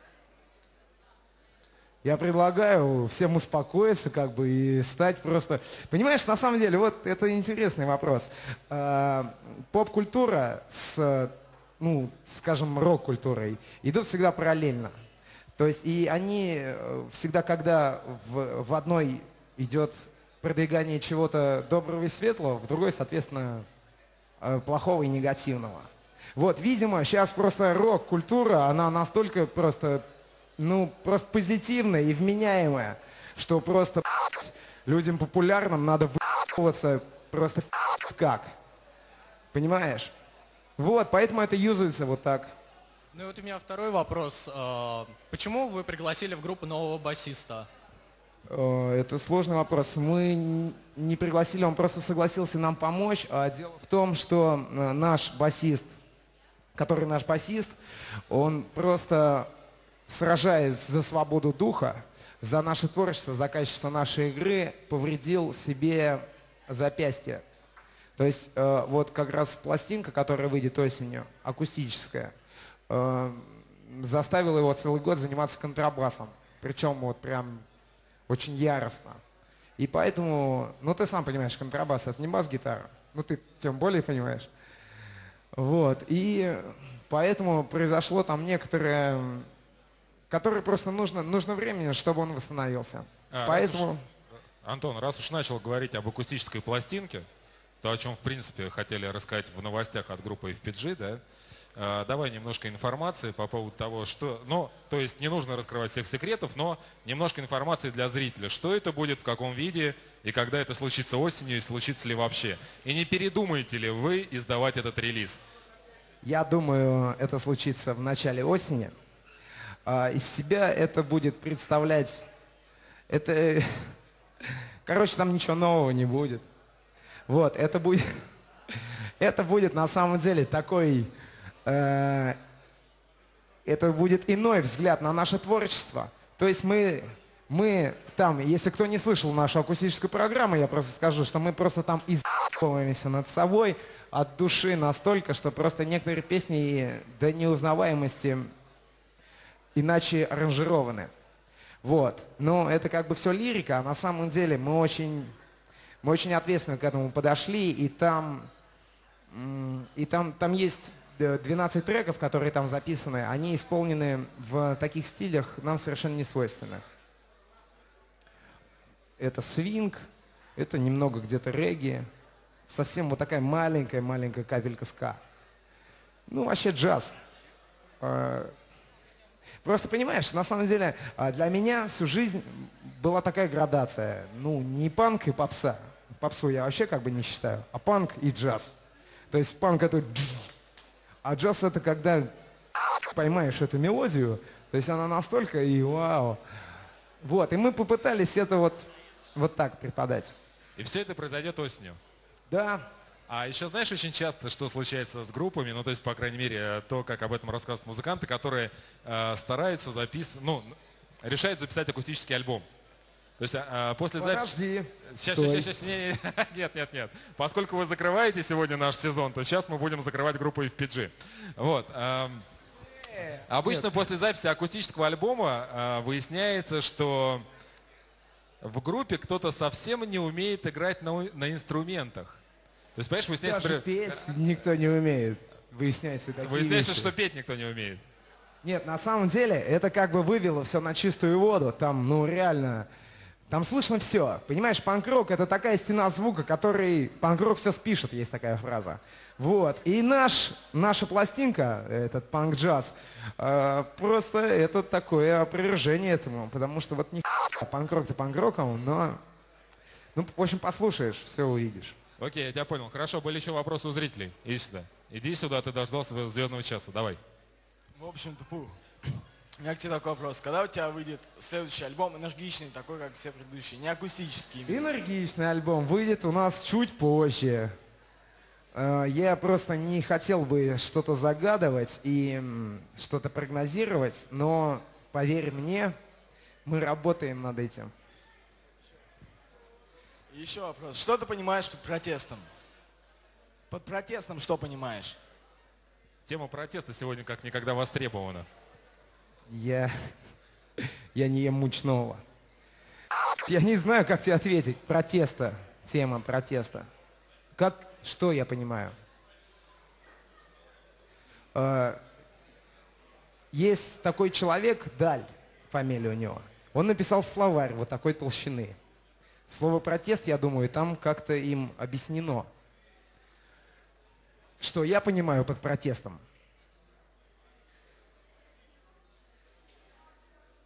Я предлагаю всем успокоиться как бы и стать просто... Понимаешь, на самом деле, вот это интересный вопрос. Поп-культура с, ну, скажем, рок-культурой идут всегда параллельно. То есть и они всегда, когда в одной идет продвигание чего-то доброго и светлого, в другой, соответственно, плохого и негативного. Вот, видимо, сейчас просто рок-культура, она настолько просто ну, просто позитивное и вменяемое, что просто людям популярным надо выебываться просто как. Понимаешь? Вот, поэтому это юзается вот так. Ну и вот у меня второй вопрос. Почему вы пригласили в группу нового басиста? Это сложный вопрос. Мы не пригласили, он просто согласился нам помочь. А дело в том, что наш басист, который наш басист, он просто, сражаясь за свободу духа, за наше творчество, за качество нашей игры, повредил себе запястье. То есть вот как раз пластинка, которая выйдет осенью, акустическая, заставила его целый год заниматься контрабасом. Причем вот прям очень яростно. И поэтому, ну ты сам понимаешь, контрабас это не бас-гитара. Ну ты тем более понимаешь. Вот. И поэтому произошло там некоторое, которое просто нужно времени, чтобы он восстановился. Поэтому... Антон, раз уж начал говорить об акустической пластинке, то, о чем, в принципе, хотели рассказать в новостях от группы FPG, да, давай немножко информации по поводу того, что... Ну, то есть не нужно раскрывать всех секретов, но немножко информации для зрителя. Что это будет, в каком виде, и когда это случится осенью, и случится ли вообще. И не передумаете ли вы издавать этот релиз? Я думаю, это случится в начале осени. Из себя это будет представлять... Это... Короче, там ничего нового не будет. Вот, это будет на самом деле такой, это будет иной взгляд на наше творчество. То есть мы там, если кто не слышал нашу акустическую программу, я просто скажу, что мы просто там изъебываемся над собой от души настолько, что просто некоторые песни до неузнаваемости иначе аранжированы. Вот, но это как бы все лирика, а на самом деле мы очень ответственно к этому подошли, и там есть 12 треков, которые там записаны, они исполнены в таких стилях, нам совершенно не свойственных. Это свинг, это немного где-то регги, совсем вот такая маленькая капелька ска. Ну, вообще джаз. Просто понимаешь, на самом деле для меня всю жизнь была такая градация. Ну, не панк и попса. Попсу я вообще как бы не считаю, а панк и джаз. То есть панк это... А джаз это когда поймаешь эту мелодию, то есть она настолько и вау. Вот, и мы попытались это вот так преподать. И все это произойдет осенью? Да. А еще знаешь, очень часто, что случается с группами, ну то есть, по крайней мере, то, как об этом рассказывают музыканты, которые стараются записывать, ну, решают записать акустический альбом. То есть после записи... Сейчас, нет. Поскольку вы закрываете сегодня наш сезон, то сейчас мы будем закрывать группу FPG. Вот. Обычно после записи акустического альбома выясняется, что в группе кто-то совсем не умеет играть на инструментах. То есть, понимаешь, выясняется... Даже петь никто не умеет. Выясняется такие Выясняется, вещи. что петь никто не умеет. Нет, на самом деле, это как бы вывело все на чистую воду. Там, ну реально, там слышно все. Понимаешь, панк-рок это такая стена звука, который... Панк-рок все спишет, есть такая фраза. Вот. И наша пластинка, этот панк-джаз, просто это такое опровержение этому. Потому что вот не панк-рок-то панк-роком, но... Ну, в общем, послушаешь, все увидишь. Окей, я тебя понял. Хорошо, были еще вопросы у зрителей. Иди сюда. Иди сюда, ты дождался звездного часа. Давай. В общем-то, Пух, у меня к тебе такой вопрос. Когда у тебя выйдет следующий альбом, энергичный, такой, как все предыдущие, не акустический? Энергичный альбом выйдет у нас чуть позже. Я просто не хотел бы что-то загадывать и что-то прогнозировать, но, поверь мне, мы работаем над этим. И еще вопрос. Что ты понимаешь под протестом? Под протестом что понимаешь? Тема протеста сегодня как никогда востребована. Я не ем мучного. Я не знаю, как тебе ответить. Протеста. Тема протеста. Что я понимаю? Есть такой человек, Даль, фамилия у него. Он написал словарь вот такой толщины. Слово протест, я думаю, там как-то им объяснено. Что я понимаю под протестом?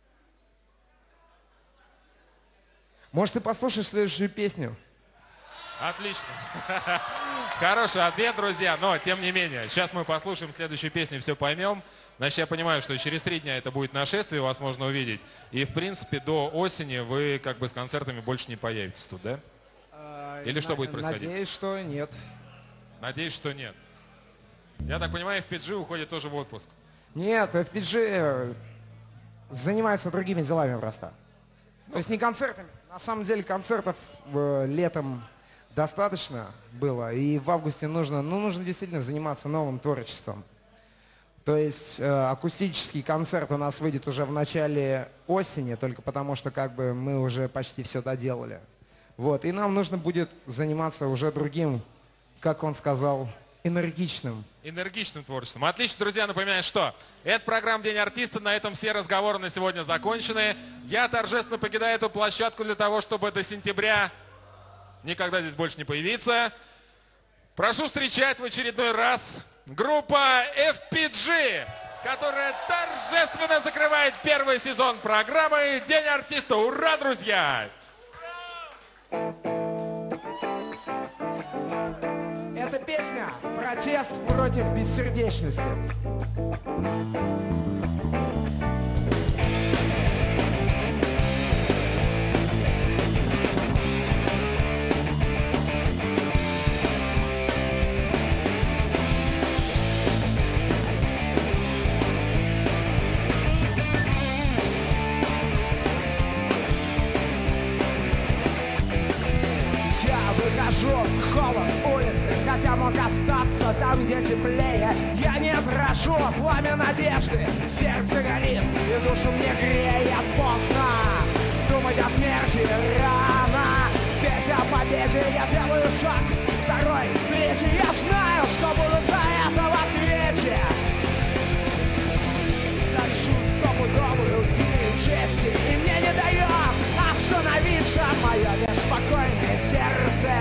Может, ты послушаешь следующую песню? Отлично. Хороший ответ, друзья. Но, тем не менее, сейчас мы послушаем следующую песню, все поймем. Значит, я понимаю, что через 3 дня это будет нашествие, вас можно увидеть. И, в принципе, до осени вы как бы с концертами больше не появитесь тут, да? Или что будет происходить? Надеюсь, что нет. Надеюсь, что нет. Я так понимаю, FPG уходит тоже в отпуск. Нет, FPG занимается другими делами просто. То есть не концертами. На самом деле концертов летом достаточно было. И в августе нужно действительно заниматься новым творчеством. То есть акустический концерт у нас выйдет уже в начале осени, только потому что как бы мы уже почти все доделали. Вот. И нам нужно будет заниматься уже другим, как он сказал, энергичным. Энергичным творчеством. Отлично, друзья, напоминаю, что это программа «День артиста». На этом все разговоры на сегодня закончены. Я торжественно покидаю эту площадку для того, чтобы до сентября никогда здесь больше не появиться. Прошу встречать в очередной раз группа FPG, которая торжественно закрывает первый сезон программы «День артиста». Ура, друзья! Эта песня — протест против бессердечности. Выхожу в холод улицы, хотя мог остаться там, где теплее. Я не прошу пламя надежды, сердце горит и душу мне греет. Поздно думать о смерти рано, петь о победе. Я делаю шаг, второй, третий. Я знаю, что буду за это в ответе. Тащу стопудовую гирю чести, и мне не дает остановиться мое беспокойное сердце.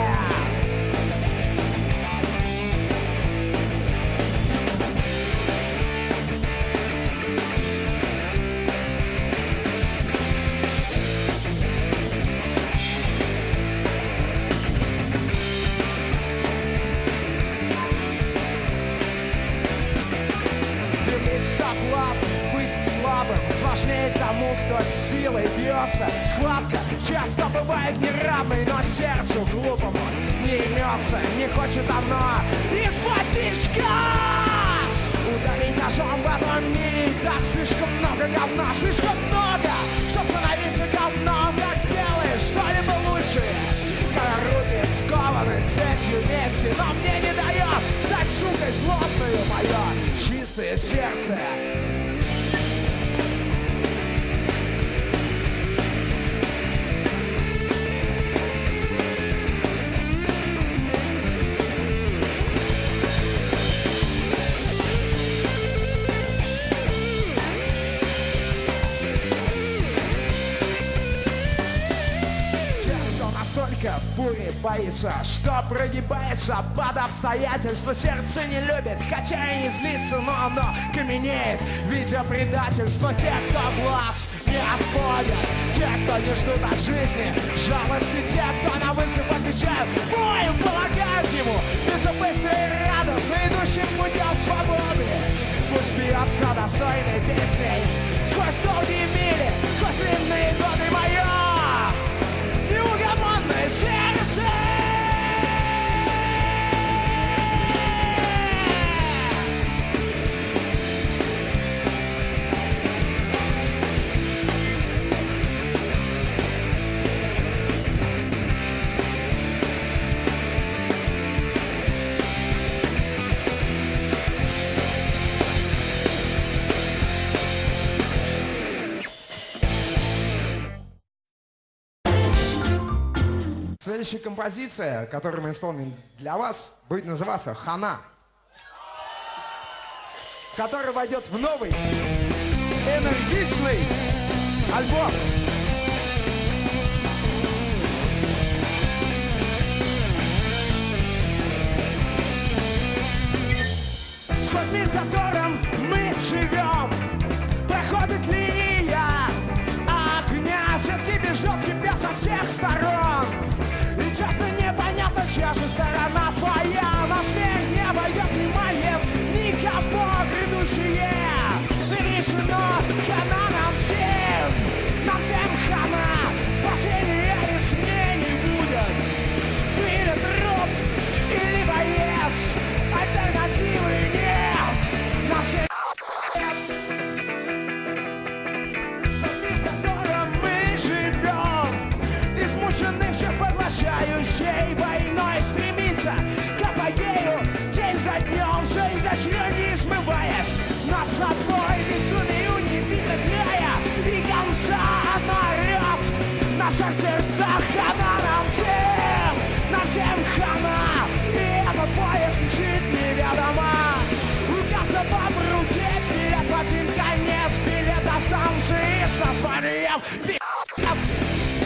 Сложнее тому, кто с силой бьется. Схватка часто бывает неравной, но сердцу глупому не имется. Не хочет оно из-под тишка ударить ножом в этом мире. Так слишком много говна, слишком много, чтоб становиться говном. Как сделаешь что-либо лучше, когда руки скованы цепью вместе. Но мне не дает стать сукой злобную мое чистое сердце. Бури боится, что прогибается под обстоятельства. Сердце не любит, хотя и не злится, но оно каменеет, видя предательство. Те, кто глаз не отводят, те, кто не ждут от жизни жалости, те, кто на вызов отвечают боем, помогают ему безупытно и радостно, идущим путем свободы. Пусть бьется достойной песней сквозь долгие мили, сквозь длинные годы мое неугомонное сердце. Следующая композиция, которую мы исполним для вас, будет называться «Хана», который войдет в новый энергичный альбом. Сквозь мир, в котором мы живем, проходит линия огня. Все скипи ждет тебя со всех сторон. но хана нам всем хана. Спасения из мне не будет. Или труп, или боец, альтернативы нет. На все в котором мы живем, измученный всех поглощающей войной, стремится к апогею день за днем, все изощреннее не смываясь над собой, безумию не видно края и конца. Она орет в наших сердцах, хана нам всем хана, и этот поезд мчит неведомо. У каждого в руке билет в один конец, билет до станции с названием «Пи***ц».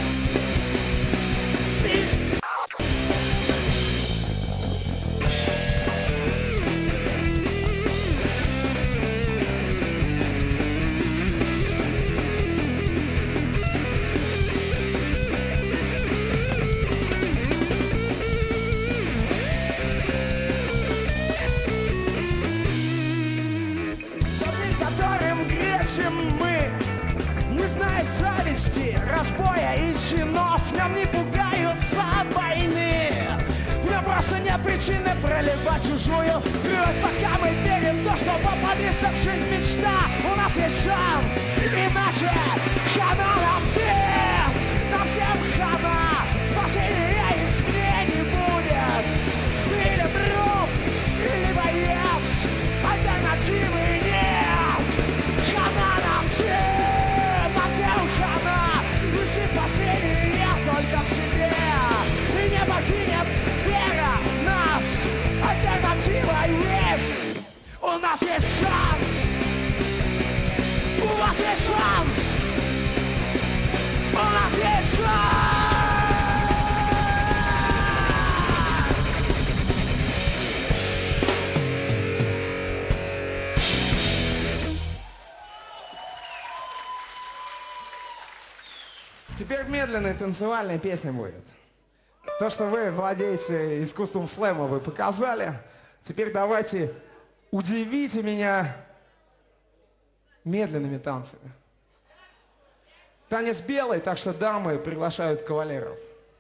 Мы не знает зависти, разбоя и чинов. Нам не пугаются от войны. В нем просто нет причины проливать чужую кровь. Пока мы верим в то, что попадется в жизнь мечта, у нас есть шанс. Иначе хана нам всем хана. Спасения извне не будет. Или труп, или боец, альтернативы нет. Хана нам всем хана. Ищи спасения только в себе. И не покинет вера нас. Альтернатива есть. У нас есть шанс. У вас есть шанс. У нас есть шанс. Теперь медленная танцевальная песня будет. То, что вы владеете искусством слэма, вы показали. Теперь давайте удивите меня медленными танцами. Танец белый, так что дамы приглашают кавалеров.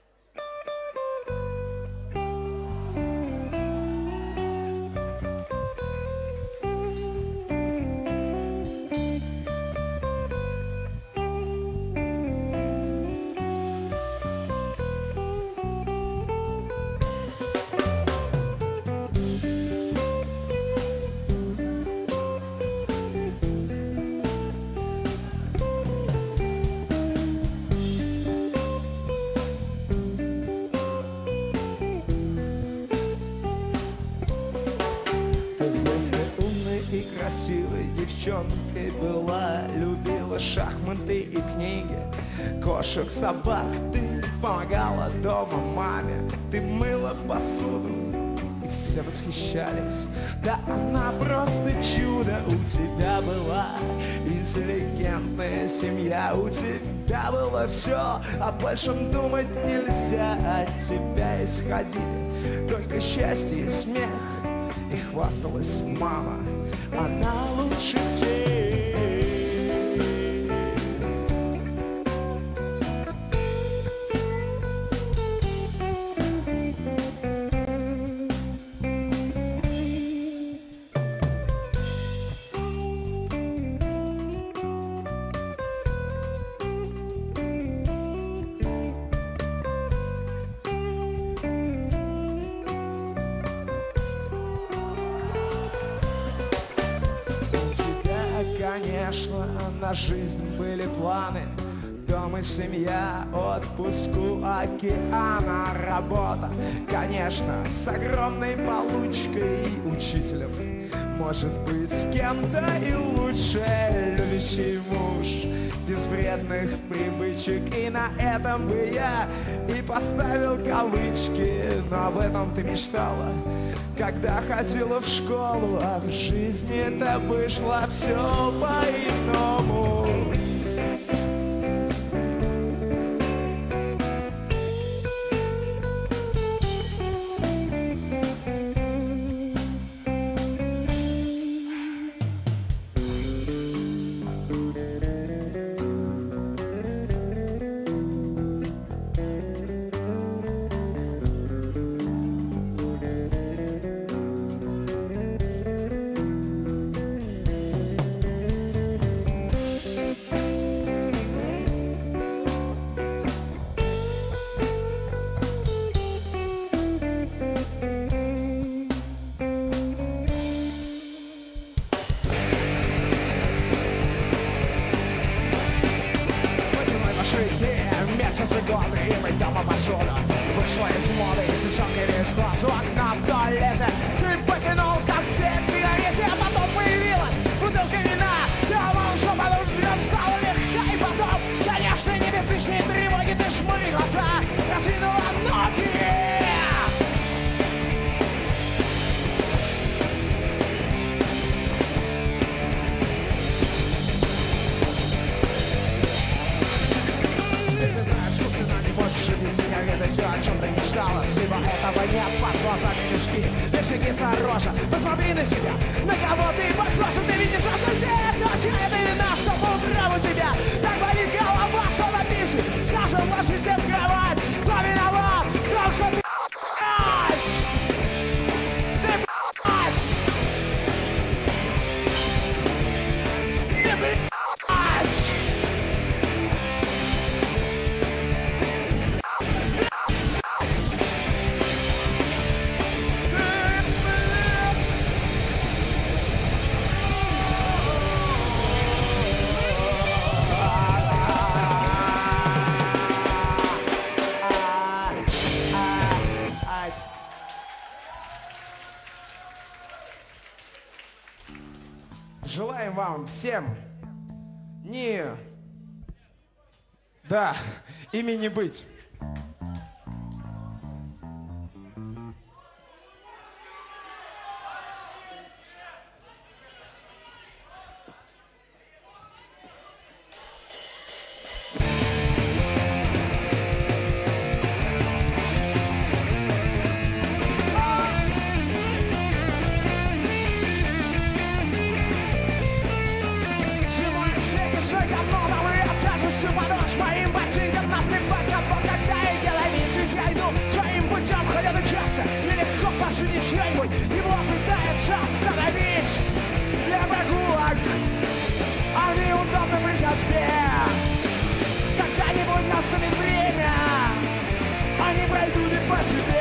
Девчонкой была, любила шахматы и книги, кошек, собак. Ты помогала дома маме, ты мыла посуду, и все восхищались. Да она просто чудо. У тебя была интеллигентная семья, у тебя было все, о большем думать нельзя. От тебя исходили только счастье и смех, и хвасталась мама, она лучше всех. Конечно, на жизнь были планы, дом и семья, отпуск у океана, работа, конечно, с огромной получкой и учителем, может быть, с кем-то и лучше, любящий муж, без вредных привычек, и на этом бы я и поставил кавычки, но об этом ты мечтала, когда ходила в школу, а в жизни-то вышло все по-иному. окна в туалете. Ты потянулась, как всех в сигарете, а потом появилась бутылка вина. Думал, что подушка стала легка, и потом, конечно, не без лишней тревоги ты шмыли глаза, раздвинула ноги. Сигареты, все, о чем ты мечтала. Всего этого нет, под глазами мешки. Лишники снаружи, посмотри на себя. На кого ты похожа, ты видишь осуждение. Ночью это вина, что поутрам у тебя так болит голова, что напиши. Скажем, ложись в кровать. Кто виноват? Кто, что ты блядь? Ты блядь! Ты блядь! Желаем вам всем ими не быть. Моим ботинкам наплевать, кого когда и где ловить. Ведь я иду своим путем, хотя это часто нелегко пожить чей-нибудь. Его пытается остановить для прогулок, а неудобно при ходьбе. Когда-нибудь наступит время, они пройдут и по тебе.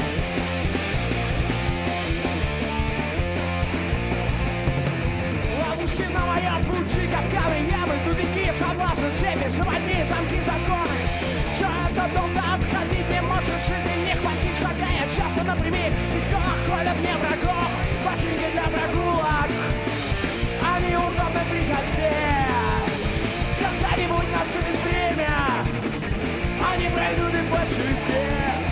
Ловушки на моем пути, капканы, ямы, тупики, соблазны, цепи, заводни, замки, законы. Все это долго обходить не может, жизни не хватит, шагая часто напрямик. Легко ходят мне врагов, ботинки для прогулок, они удобны при ходьбе. Когда-нибудь наступит время, они пройдут и по тебе.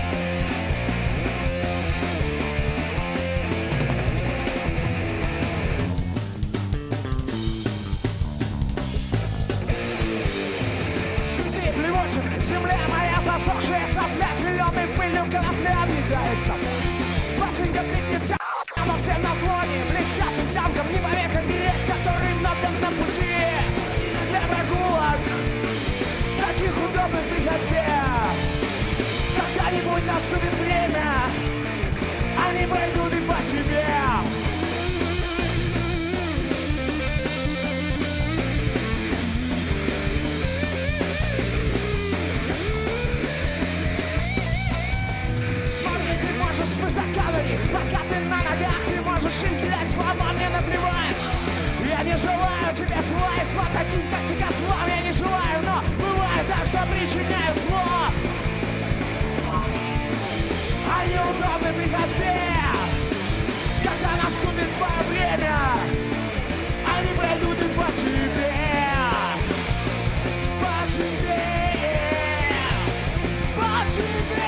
Земля моя засохшая сопля, зеленой пылью конопля объедается. Ботинка пикнется, но всем на злоне блестят и танком не повека есть, который вновь на пути для прогулок, таких удобных при ходьбе. Когда-нибудь наступит время, они пройдут и по тебе. Высока на них, пока ты на ногах, ты можешь им кидать слова, мне наплевать. Я не желаю тебе зла, и зла таких, как ты, козлам, я не желаю, но бывает так, что причиняют зло. Они удобны при ходьбе, когда наступит твое время, они пройдут и по тебе. По тебе, по тебе.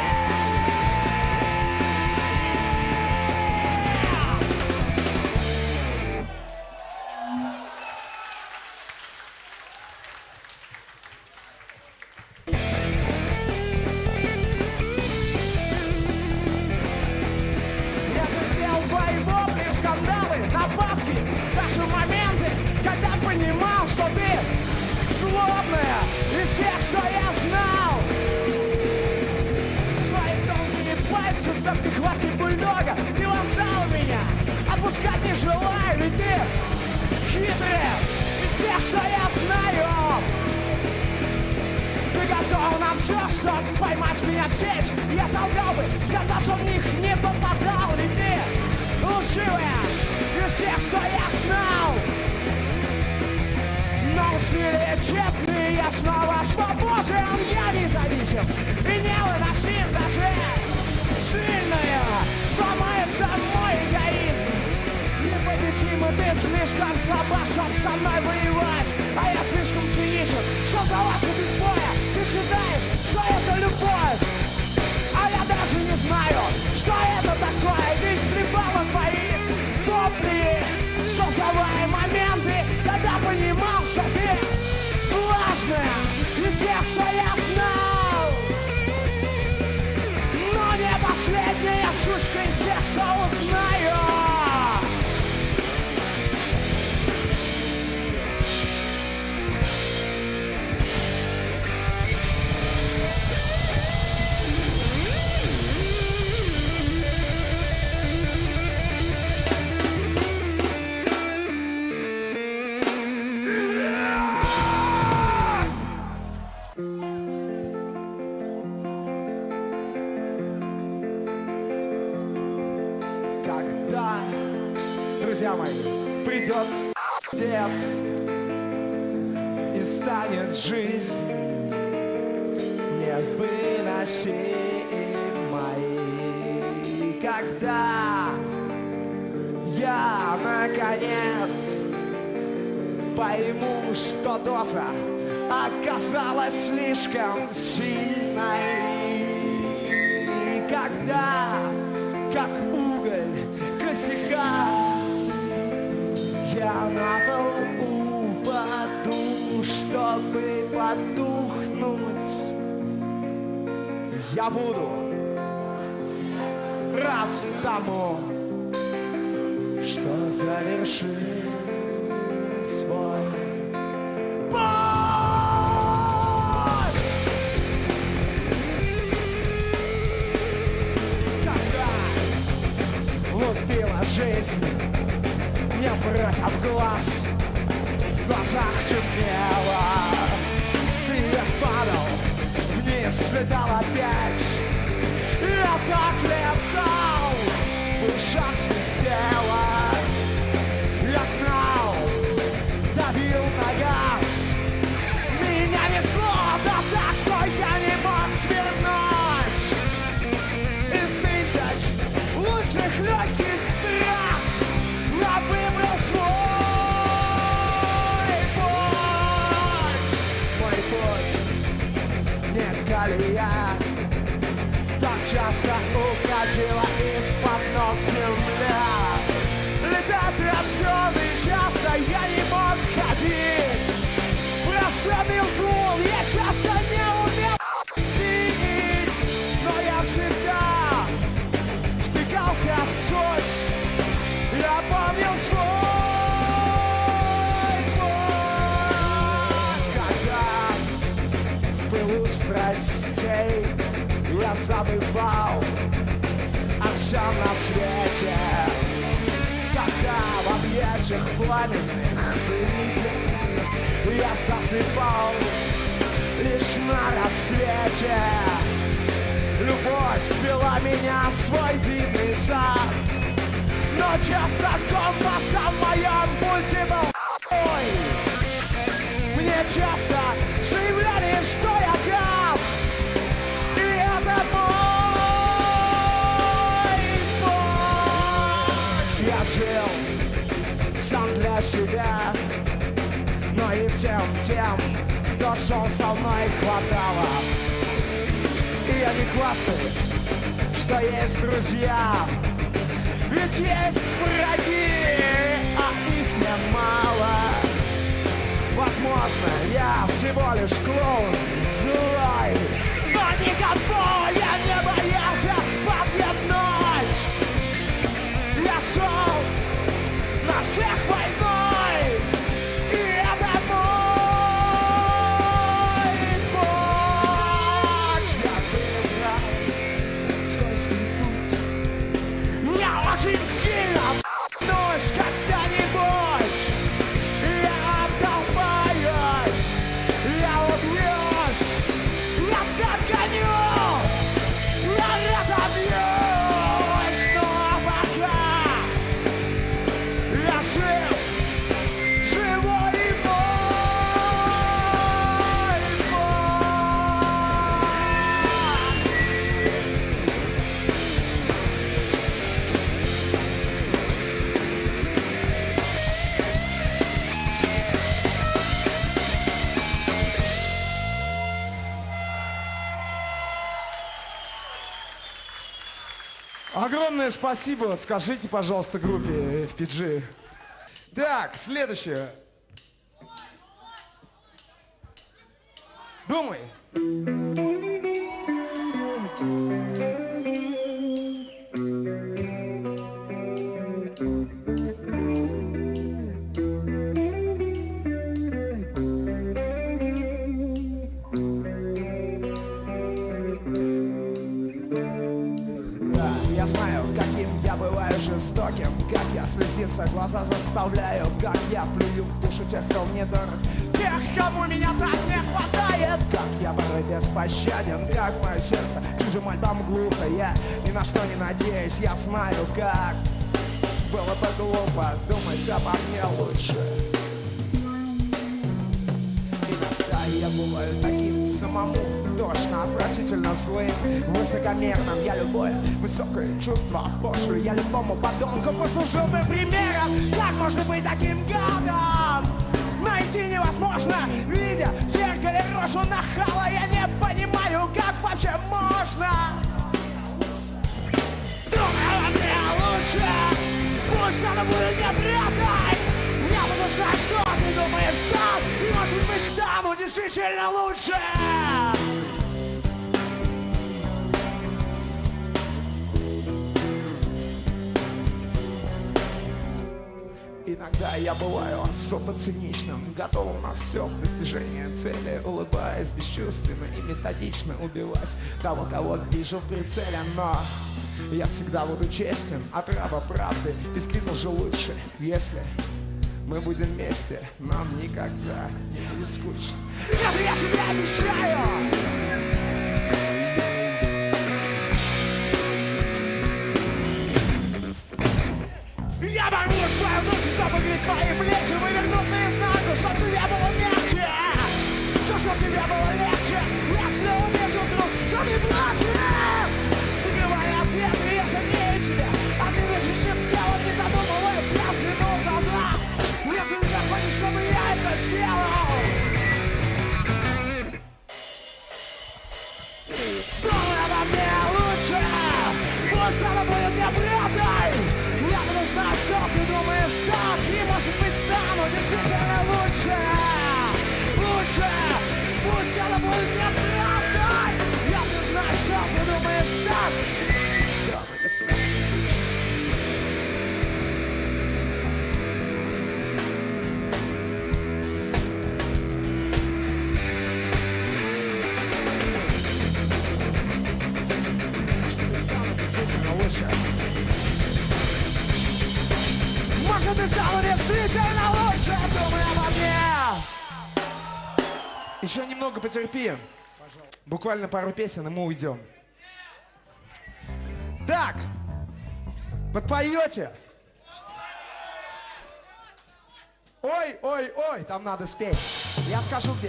Что ты злобная из всех, что я знал. Свои тонкие пальцы в цепкой хватке бульдога ты ласкал меня, отпускать не желаю, ведь ты хитрая из тех, что я знаю. Ты готов на все, чтобы поймать меня в сеть. Я солгал бы, сказав, что в них не попадал, ведь ты лживая из всех, что я знал. Но усилия тщетны, я снова свободен, я независим и невыносим даже сильная. сломается мой эгоизм. Непобедимый, ты слишком слаба, чтоб со мной воевать. А я слишком циничен, что за ваши без боя. Ты считаешь, что это любовь? А я даже не знаю, что это такое. Ведь хлебало твои вопли, создавая моменты, когда понимал, что ты важная из тех, что я знал. Но не последняя сучка из тех, что узнаю. Друзья мои, придет отец и станет жизнь невыносимой. Когда я наконец пойму, что доза оказалась слишком сильной. Когда, как уголь косяка, я на пол упаду, чтобы потухнуть. Я буду рад тому, что завершил свой путь. Когда лупила жизнь мне бровь об глаз, в глазах темнело. Ты падал вниз, летал опять. Я так летал, в ушах свистело. Я гнал, давил на газ. Меня несло, да так, что я не мог свернуть. Из тысяч лучших легких трасс я выбрал свой путь, не колея. Так часто уходила из-под ног земля. Летать рожденный часто я не мог ходить. Пространный гул я часто не умел видеть. Но я всегда втыкался в суть. Я помнил свой путь, когда в пылу страстей я забывал о всем на свете. Когда в объятиях пламенных пыль я засыпал лишь на рассвете. Любовь вела меня в свой дивный сад. Но часто компаса в моем пульте был ой. Мне часто заявляли, что я гад. И это мой путь. Я жил сам для себя, но и всем тем, кто шел со мной, хватало. И я не хвастаюсь, что есть друзья. Ведь есть враги, а их немало. Возможно, я всего лишь клоун злой, но никого я не боялся победнуть. Я шел на всех войной, и это мой путь. Я выбрал скользкий путь. Я очень сильно п***нусь когда-нибудь. Я обдолбаюсь, я убьюсь, я догоню, я разобьюсь. Но пока я жив, живой и мой. Огромное спасибо. Скажите, пожалуйста, группе FPG. Так, следующее. Думай. Я знаю, каким я бываю жестоким, как я слезиться глаза заставляю, как я плюю в душу тех, кто мне дорог, тех, кому меня так не хватает, как я порой беспощаден, как мое сердце чужим альбом глухо, я ни на что не надеюсь, я знаю, как было бы глупо думать обо мне лучше. Иногда я бываю таким самому тошно, отвратительно злым, высокомерным. Я любое высокое чувство пошлю, я любому подонку послужил бы примером. Как можно быть таким гадом? Найти невозможно, видя в зеркале рожу нахала. Я не понимаю, как вообще можно. Думаю, мне лучше, пусть она будет неправдой. Я буду знать, что ты думаешь так, и может быть стану действительно лучше. Иногда я бываю особо циничным, готовым на все достижение цели, улыбаясь бесчувственно и методично убивать того, кого вижу в прицеле. Но я всегда буду честен, отрава правды, бескритно же лучше, если мы будем вместе, нам никогда не будет скучно. Это я себе обещаю! Я бору свою душу, чтобы греть твои плечи, вывернуть наизнанку, чтоб тебе было легче. Все, чтоб тебе было легче, если увижу вдруг, что ты плачешь. Закрывай ответ, и я согрею тебя, а ты лишь шептала, не задумываясь, я взглянул в глаза. Если ты захочешь, чтобы я это сделал. Думай обо мне лучше, пусть она будет неправдой. Я буду знать, что ты думаешь так, и может быть стану действительно лучше. Лучше, пусть она будет неправдой. Я буду знать, что ты думаешь так, и может быть стану действительно лучше. Может, ты стала действительно лучше, думай обо мне. Еще немного потерпи. Буквально пару песен, и мы уйдем. Так, подпоете? Ой, ой, ой, там надо спеть. Я скажу где.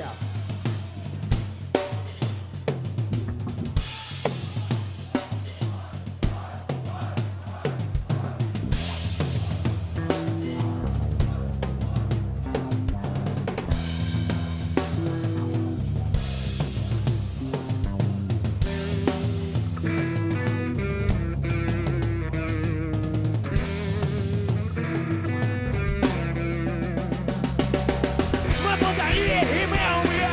Мы подарили, и мы умрем.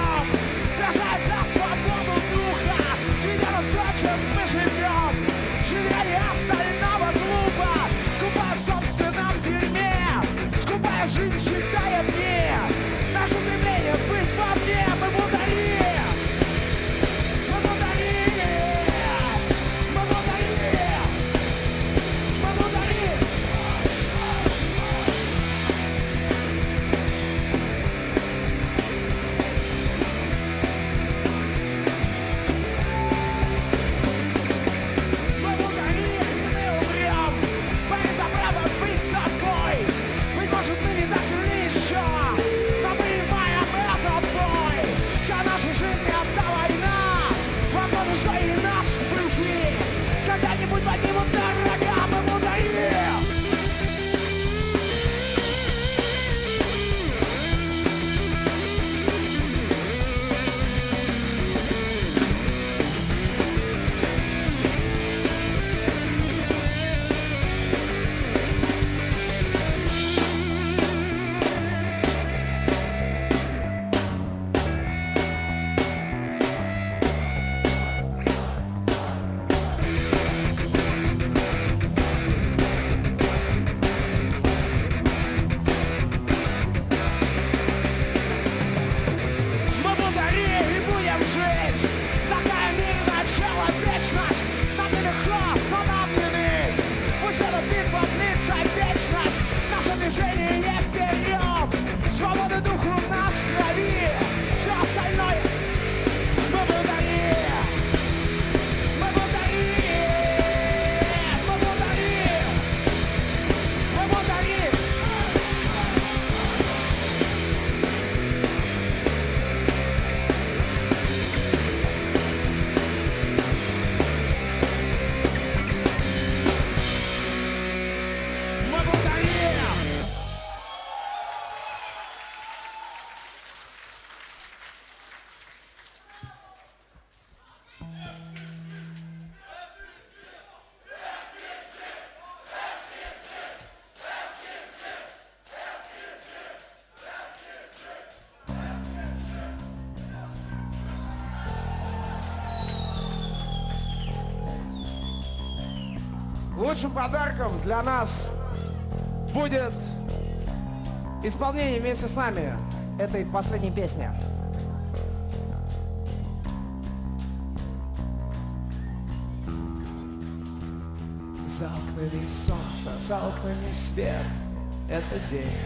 лучшим подарком для нас будет исполнение вместе с нами этой последней песни. За окнами солнце, за окнами свет, это день.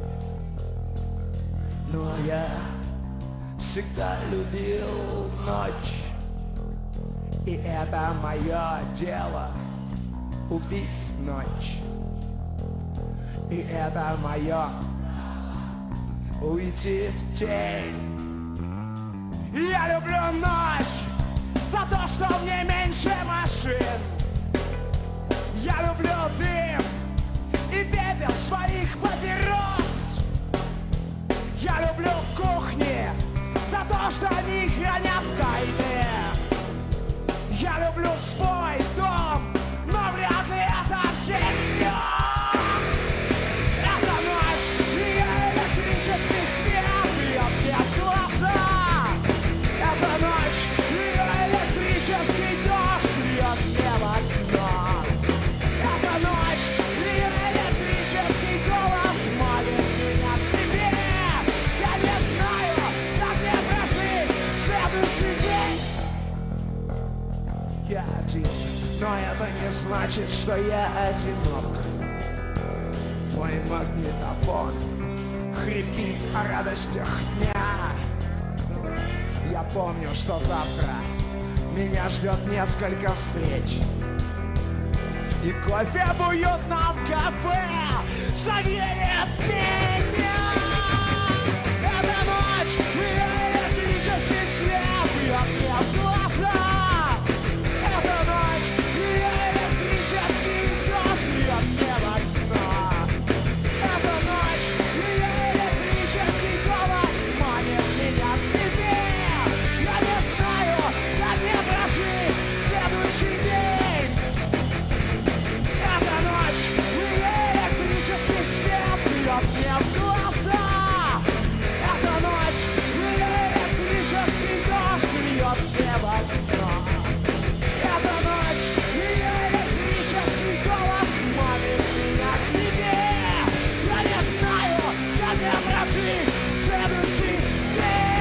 Но я всегда любил ночь. И это мое дело — убить ночь. И это мое — уйти в тень. Я люблю ночь за то, что в ней меньше машин. Я люблю дым и пепел своих папирос. Я люблю кухни за то, что они хранят тайны. Я люблю свой дом, но вряд ли это всерьез. Это ночь, и электрический свет бьет мне в глаза. Это ночь, и электрический дождь льет мне в окно. Это ночь, и электрический голос манит меня к себе. Я не знаю, как мне прошли следующий день. Я один, но это не значит, что я одинок. Мой магнитофон хрипит о радостях дня. Я помню, что завтра меня ждет несколько встреч. И кофе в уютном кафе согреет меня. Эта ночь, и электрический свет бьет мне в глаза. Эта ночь, и электрический дождь льет мне в окно. Эта ночь, и электрический голос манит меня к себе. Я не знаю, как мне прожить следующий день. Эта ночь, и электрический свет бьет мне в глаза. Эта ночь, и электрический дождь льет мне в окно. Эта ночь, и электрический голос манит меня к себе. Я не знаю, как мне прожить следующий день.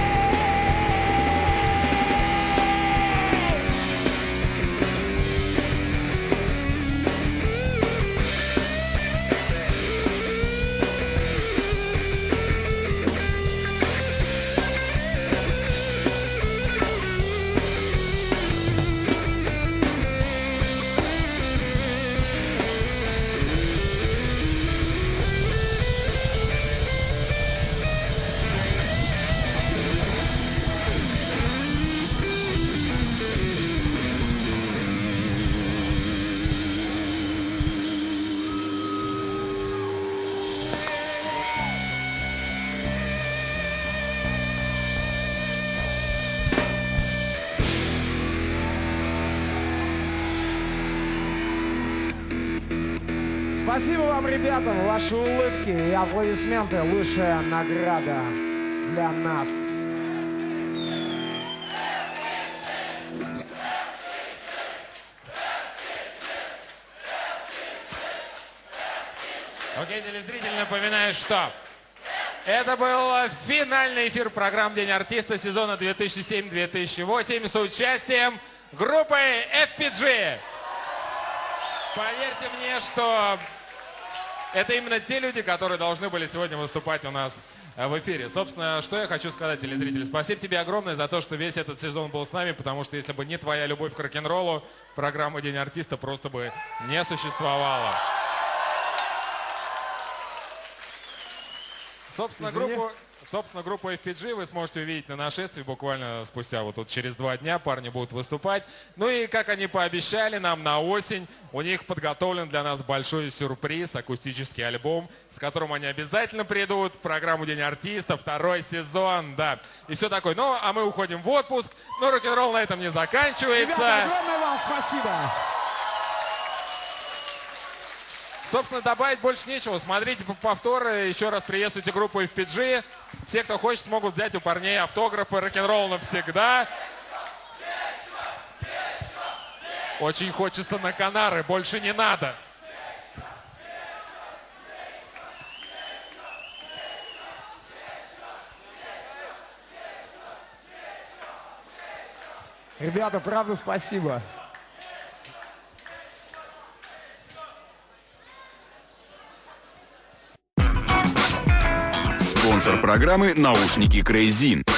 Спасибо вам, ребята, ваши улыбки и аплодисменты — лучшая награда для нас. Окей, телезрители, напоминаю, что это был финальный эфир программы «День артиста» сезона 2007-2008 с участием группы FPG. Поверьте мне, что это именно те люди, которые должны были сегодня выступать у нас в эфире. Собственно, что я хочу сказать, телезрители. Спасибо тебе огромное за то, что весь этот сезон был с нами, потому что если бы не твоя любовь к рок-н-роллу, программа «День артиста» просто бы не существовала. Собственно, группу FPG вы сможете увидеть на нашествии буквально спустя вот тут через 2 дня. Парни будут выступать. Ну и как они пообещали нам на осень, у них подготовлен для нас большой сюрприз, акустический альбом, с которым они обязательно придут в программу «День артиста», 2-й сезон, да. И все такое. Ну, а мы уходим в отпуск. Но рок-н-ролл на этом не заканчивается. Ребята, огромное вам спасибо. Собственно, добавить больше нечего. Смотрите повторы. Еще раз приветствуйте группу FPG. Все, кто хочет, могут взять у парней автографы. Рок-н-ролл навсегда. Очень хочется на Канары, больше не надо. Ребята, правда, спасибо. Спонсор программы «Наушники Крейзин».